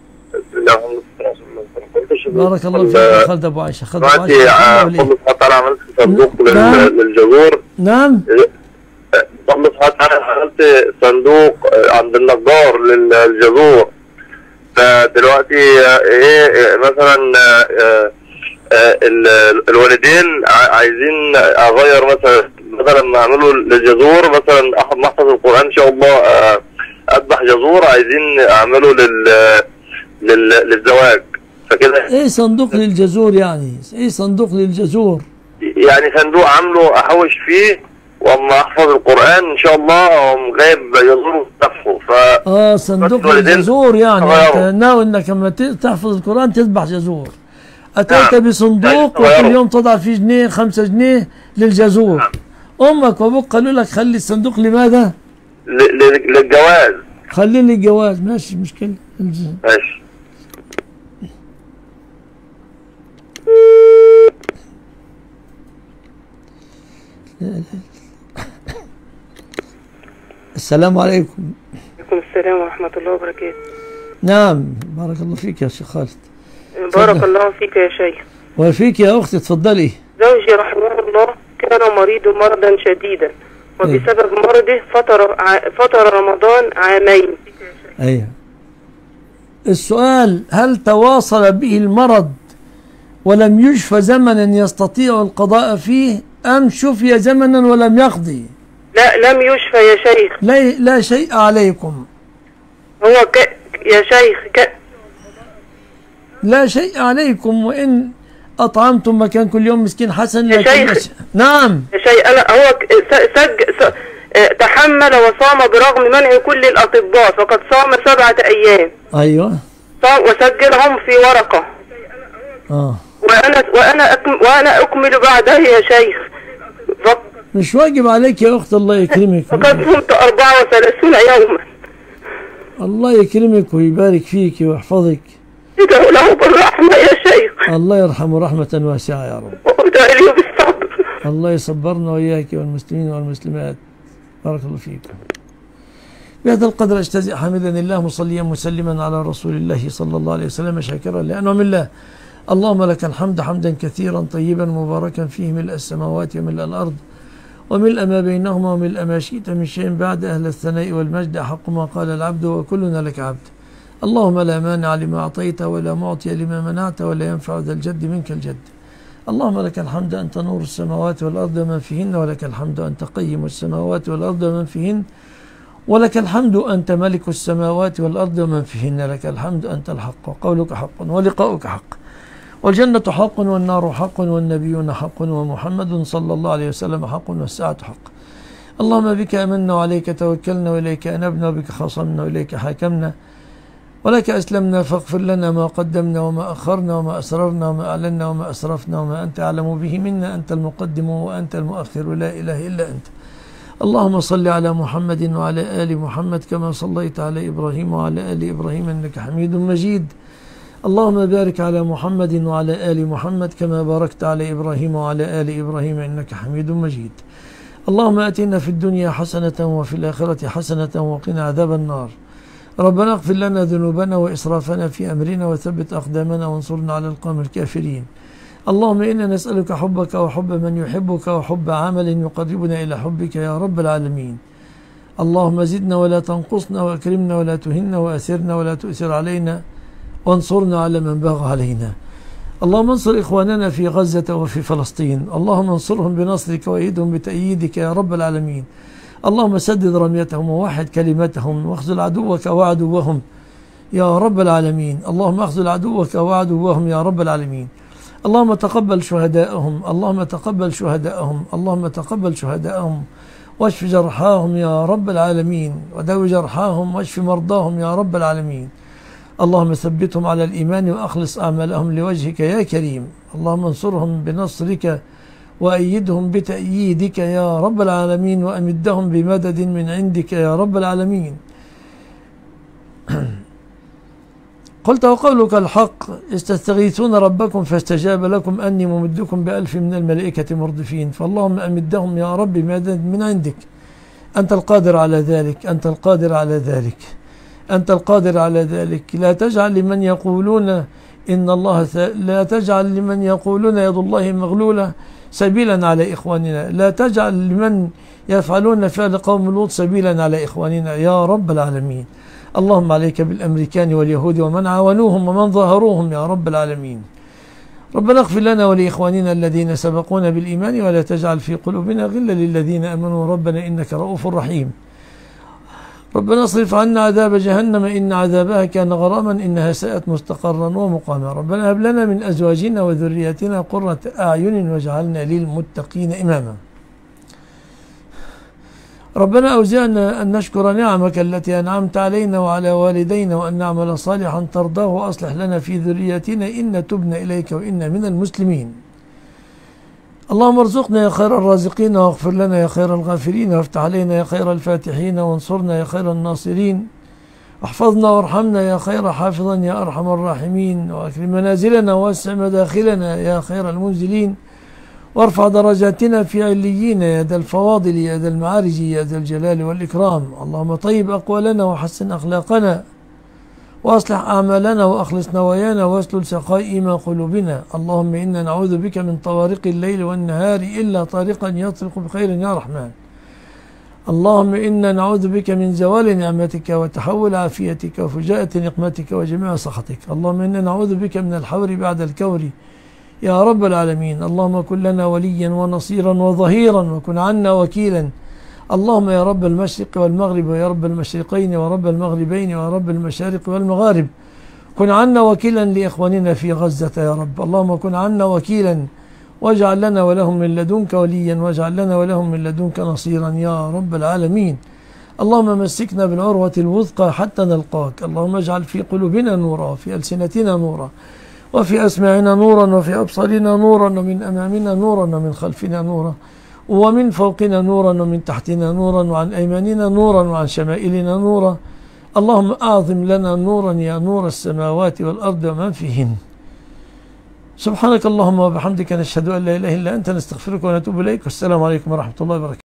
بارك الله فيك خالد ابو عائشه. خالد ابو عائشه. الله تعالى عملت صندوق للجذور. نعم. الله تعالى عملت صندوق عند النجار للجذور فدلوقتي ايه مثلا آه آه الوالدين عايزين اغير مثلا مثلا ما اعمله للجزور، مثلا احد محفظ القرآن ان شاء الله آه اذبح جزور، عايزين اعمله لل لل للزواج. فكده ايه صندوق للجزور يعني؟ ايه صندوق للجزور؟ يعني صندوق عامله احوش فيه، واما احفظ القرآن ان شاء الله اقوم جايب جزور وفتحه. ف اه صندوق للجزور يعني انت ناوي انك لما تحفظ القرآن تذبح جزور. اتيت نعم. بصندوق وكل يوم تضع فيه جنيه خمسة جنيه للجزور. نعم. امك وابوك قالوا لك خلي الصندوق لماذا؟ للجواز. خليه للجواز، ماشي مشكلة. ماشي. السلام عليكم. وعليكم السلام ورحمة الله وبركاته. نعم بارك الله فيك يا شيخ خالد. بارك فضل. الله فيك يا شيخ. وفيك يا أختي تفضلي. زوجي رحمه الله كان مريض مرضا شديدا، وبسبب مرضه فطر فطر رمضان عامين. أيوه. السؤال: هل تواصل به المرض ولم يشفى زمنا يستطيع القضاء فيه، أم شفي زمنا ولم يقضي؟ لا لم يشفى يا شيخ. لا, لا شيء عليكم. هو ك... يا شيخ ك... لا شيء عليكم، وإن أطعمتم مكان كل يوم مسكين حسن. يا شيخ مش... نعم يا شيخ أنا هو سج... س... تحمل وصام برغم منع كل الأطباء، فقد صام سبعة أيام. أيوه صام وسجلهم في ورقة. آه وأنا وأنا أكم... وأنا أكمل بعدها يا شيخ. ف... مش واجب عليك يا أخت، الله يكرمك. فقد صمت أربعة وثلاثين يوما. الله يكرمك ويبارك فيك ويحفظك. ادعو له بالرحمة يا شيخ. الله يرحمه رحمة واسعة يا رب. وادعو له بالصبر. الله يصبرنا وإياك والمسلمين والمسلمات. بارك الله فيكم. بهذا القدر أجتزئ حامدا الله مصليا مسلما على رسول الله صلى الله عليه وسلم شاكرا لأنعم الله. اللهم لك الحمد حمدا كثيرا طيبا مباركا فيه ملء السماوات وملء الأرض وملء ما بينهما وملء ما شئت من شيء بعد. أهل الثناء والمجد أحق ما قال العبد وكلنا لك عبد. اللهم لا مانع لما أعطيت ولا معطي لما منعت ولا ينفع ذا الجد منك الجد. اللهم لك الحمد أنت نور السماوات والأرض ومن فيهن، ولك الحمد أنت قيم السماوات والأرض ومن فيهن، ولك الحمد أنت ملك السماوات والأرض ومن فيهن، لك الحمد أنت الحق وقولك حق ولقاؤك حق والجنة حق والنار حق والنبيون حق ومحمد صلى الله عليه وسلم حق والساعة حق. اللهم بك أمنا وعليك توكلنا وإليك أنبنا وبك خاصمنا وإليك حاكمنا ولك أسلمنا، فاغفر لنا ما قدمنا وما أخرنا وما أسررنا وما أعلنا وما أسرفنا وما أنت أعلم به منا. أنت المقدم وأنت المؤخر، لا إله إلا أنت. اللهم صل على محمد وعلى آل محمد كما صليت على إبراهيم وعلى آل إبراهيم إنك حميد مجيد. اللهم بارك على محمد وعلى آل محمد كما باركت على إبراهيم وعلى آل إبراهيم إنك حميد مجيد. اللهم آتنا في الدنيا حسنة وفي الآخرة حسنة وقنا عذاب النار. ربنا اغفر لنا ذنوبنا وإسرافنا في أمرنا وثبت أقدامنا وانصرنا على القوم الكافرين. اللهم إنا نسألك حبك وحب من يحبك وحب عمل يقربنا إلى حبك يا رب العالمين. اللهم زدنا ولا تنقصنا وأكرمنا ولا تهنا وأثرنا ولا تؤثر علينا وانصرنا على من باغى علينا. اللهم انصر إخواننا في غزة وفي فلسطين. اللهم انصرهم بنصرك وأيدهم بتأييدك يا رب العالمين. اللهم سدد رميتهم ووحد كلمتهم واخذل عدوك وعدوهم يا رب العالمين. اللهم اخذل عدوك وعدوهم يا رب العالمين. اللهم تقبل شهداءهم. اللهم تقبل شهداءهم. اللهم تقبل شهداءهم واشف جرحاهم يا رب العالمين، وداوي جرحاهم واشف مرضاهم يا رب العالمين. اللهم ثبتهم على الإيمان وأخلص أعمالهم لوجهك يا كريم. اللهم انصرهم بنصرك وأيدهم بتأييدك يا رب العالمين، وأمدهم بمدد من عندك يا رب العالمين. قلت وقولك الحق استستغيثون ربكم فاستجاب لكم أني ممدكم بألف من الملائكة مردفين. فاللهم أمدهم يا رب بمدد من عندك. أنت القادر على ذلك، أنت القادر على ذلك، أنت القادر على ذلك. لا تجعل لمن يقولون إن الله لا تجعل لمن يقولون يد الله مغلولة سبيلا على إخواننا. لا تجعل لمن يفعلون فعل قوم لوط سبيلا على إخواننا يا رب العالمين. اللهم عليك بالأمريكان واليهود ومن عاونوهم ومن ظاهروهم يا رب العالمين. ربنا اغفر لنا ولإخواننا الذين سبقونا بالإيمان ولا تجعل في قلوبنا غلا للذين آمنوا ربنا إنك رؤوف رحيم. ربنا اصرف عنا عذاب جهنم إن عذابها كان غراما إنها ساءت مستقرا ومقاما. ربنا هب لنا من أزواجنا وذرياتنا قرة أعين واجعلنا للمتقين إماما. ربنا أوزعنا أن نشكر نعمك التي أنعمت علينا وعلى والدينا وأن نعمل صالحا ترضاه وأصلح لنا في ذرياتنا إن تبنا إليك وإنا من المسلمين. اللهم ارزقنا يا خير الرازقين واغفر لنا يا خير الغافرين وافتح علينا يا خير الفاتحين وانصرنا يا خير الناصرين واحفظنا وارحمنا يا خير حافظا يا أرحم الراحمين وأكرم منازلنا ووسع مداخلنا يا خير المنزلين وارفع درجاتنا في عليين يا ذا الفواضل يا ذا المعارج يا ذا الجلال والإكرام. اللهم طيب أقوالنا وحسن أخلاقنا وأصلح أعمالنا وأخلص نوايانا واسلل سقائم قلوبنا. اللهم إنا نعوذ بك من طوارق الليل والنهار إلا طارقا يطرق بخير يا رحمن. اللهم إنا نعوذ بك من زوال نعمتك وتحول عافيتك وفجاءة نقمتك وجميع سخطك. اللهم إنا نعوذ بك من الحور بعد الكور يا رب العالمين. اللهم كن لنا وليا ونصيرا وظهيرا وكن عنا وكيلا. اللهم يا رب المشرق والمغرب ويا رب المشرقين ورب المغربين ورب المشارق والمغارب كن عنا وكيلا لإخواننا في غزة يا رب. اللهم كن عنا وكيلا واجعل لنا ولهم من لدنك وليا واجعل لنا ولهم من لدنك نصيرا يا رب العالمين. اللهم مسكنا بالعروة الوثقى حتى نلقاك. اللهم اجعل في قلوبنا نورا وفي ألسنتنا نورا وفي أسماعنا نورا وفي أبصارنا نورا ومن أمامنا نورا ومن خلفنا نورا ومن فوقنا نورا ومن تحتنا نورا وعن أيماننا نورا وعن شمائلنا نورا. اللهم أعظم لنا نورا يا نور السماوات والأرض ومن فيهن. سبحانك اللهم وبحمدك نشهد أن لا إله إلا أنت نستغفرك ونتوب إليك والسلام عليكم ورحمة الله وبركاته.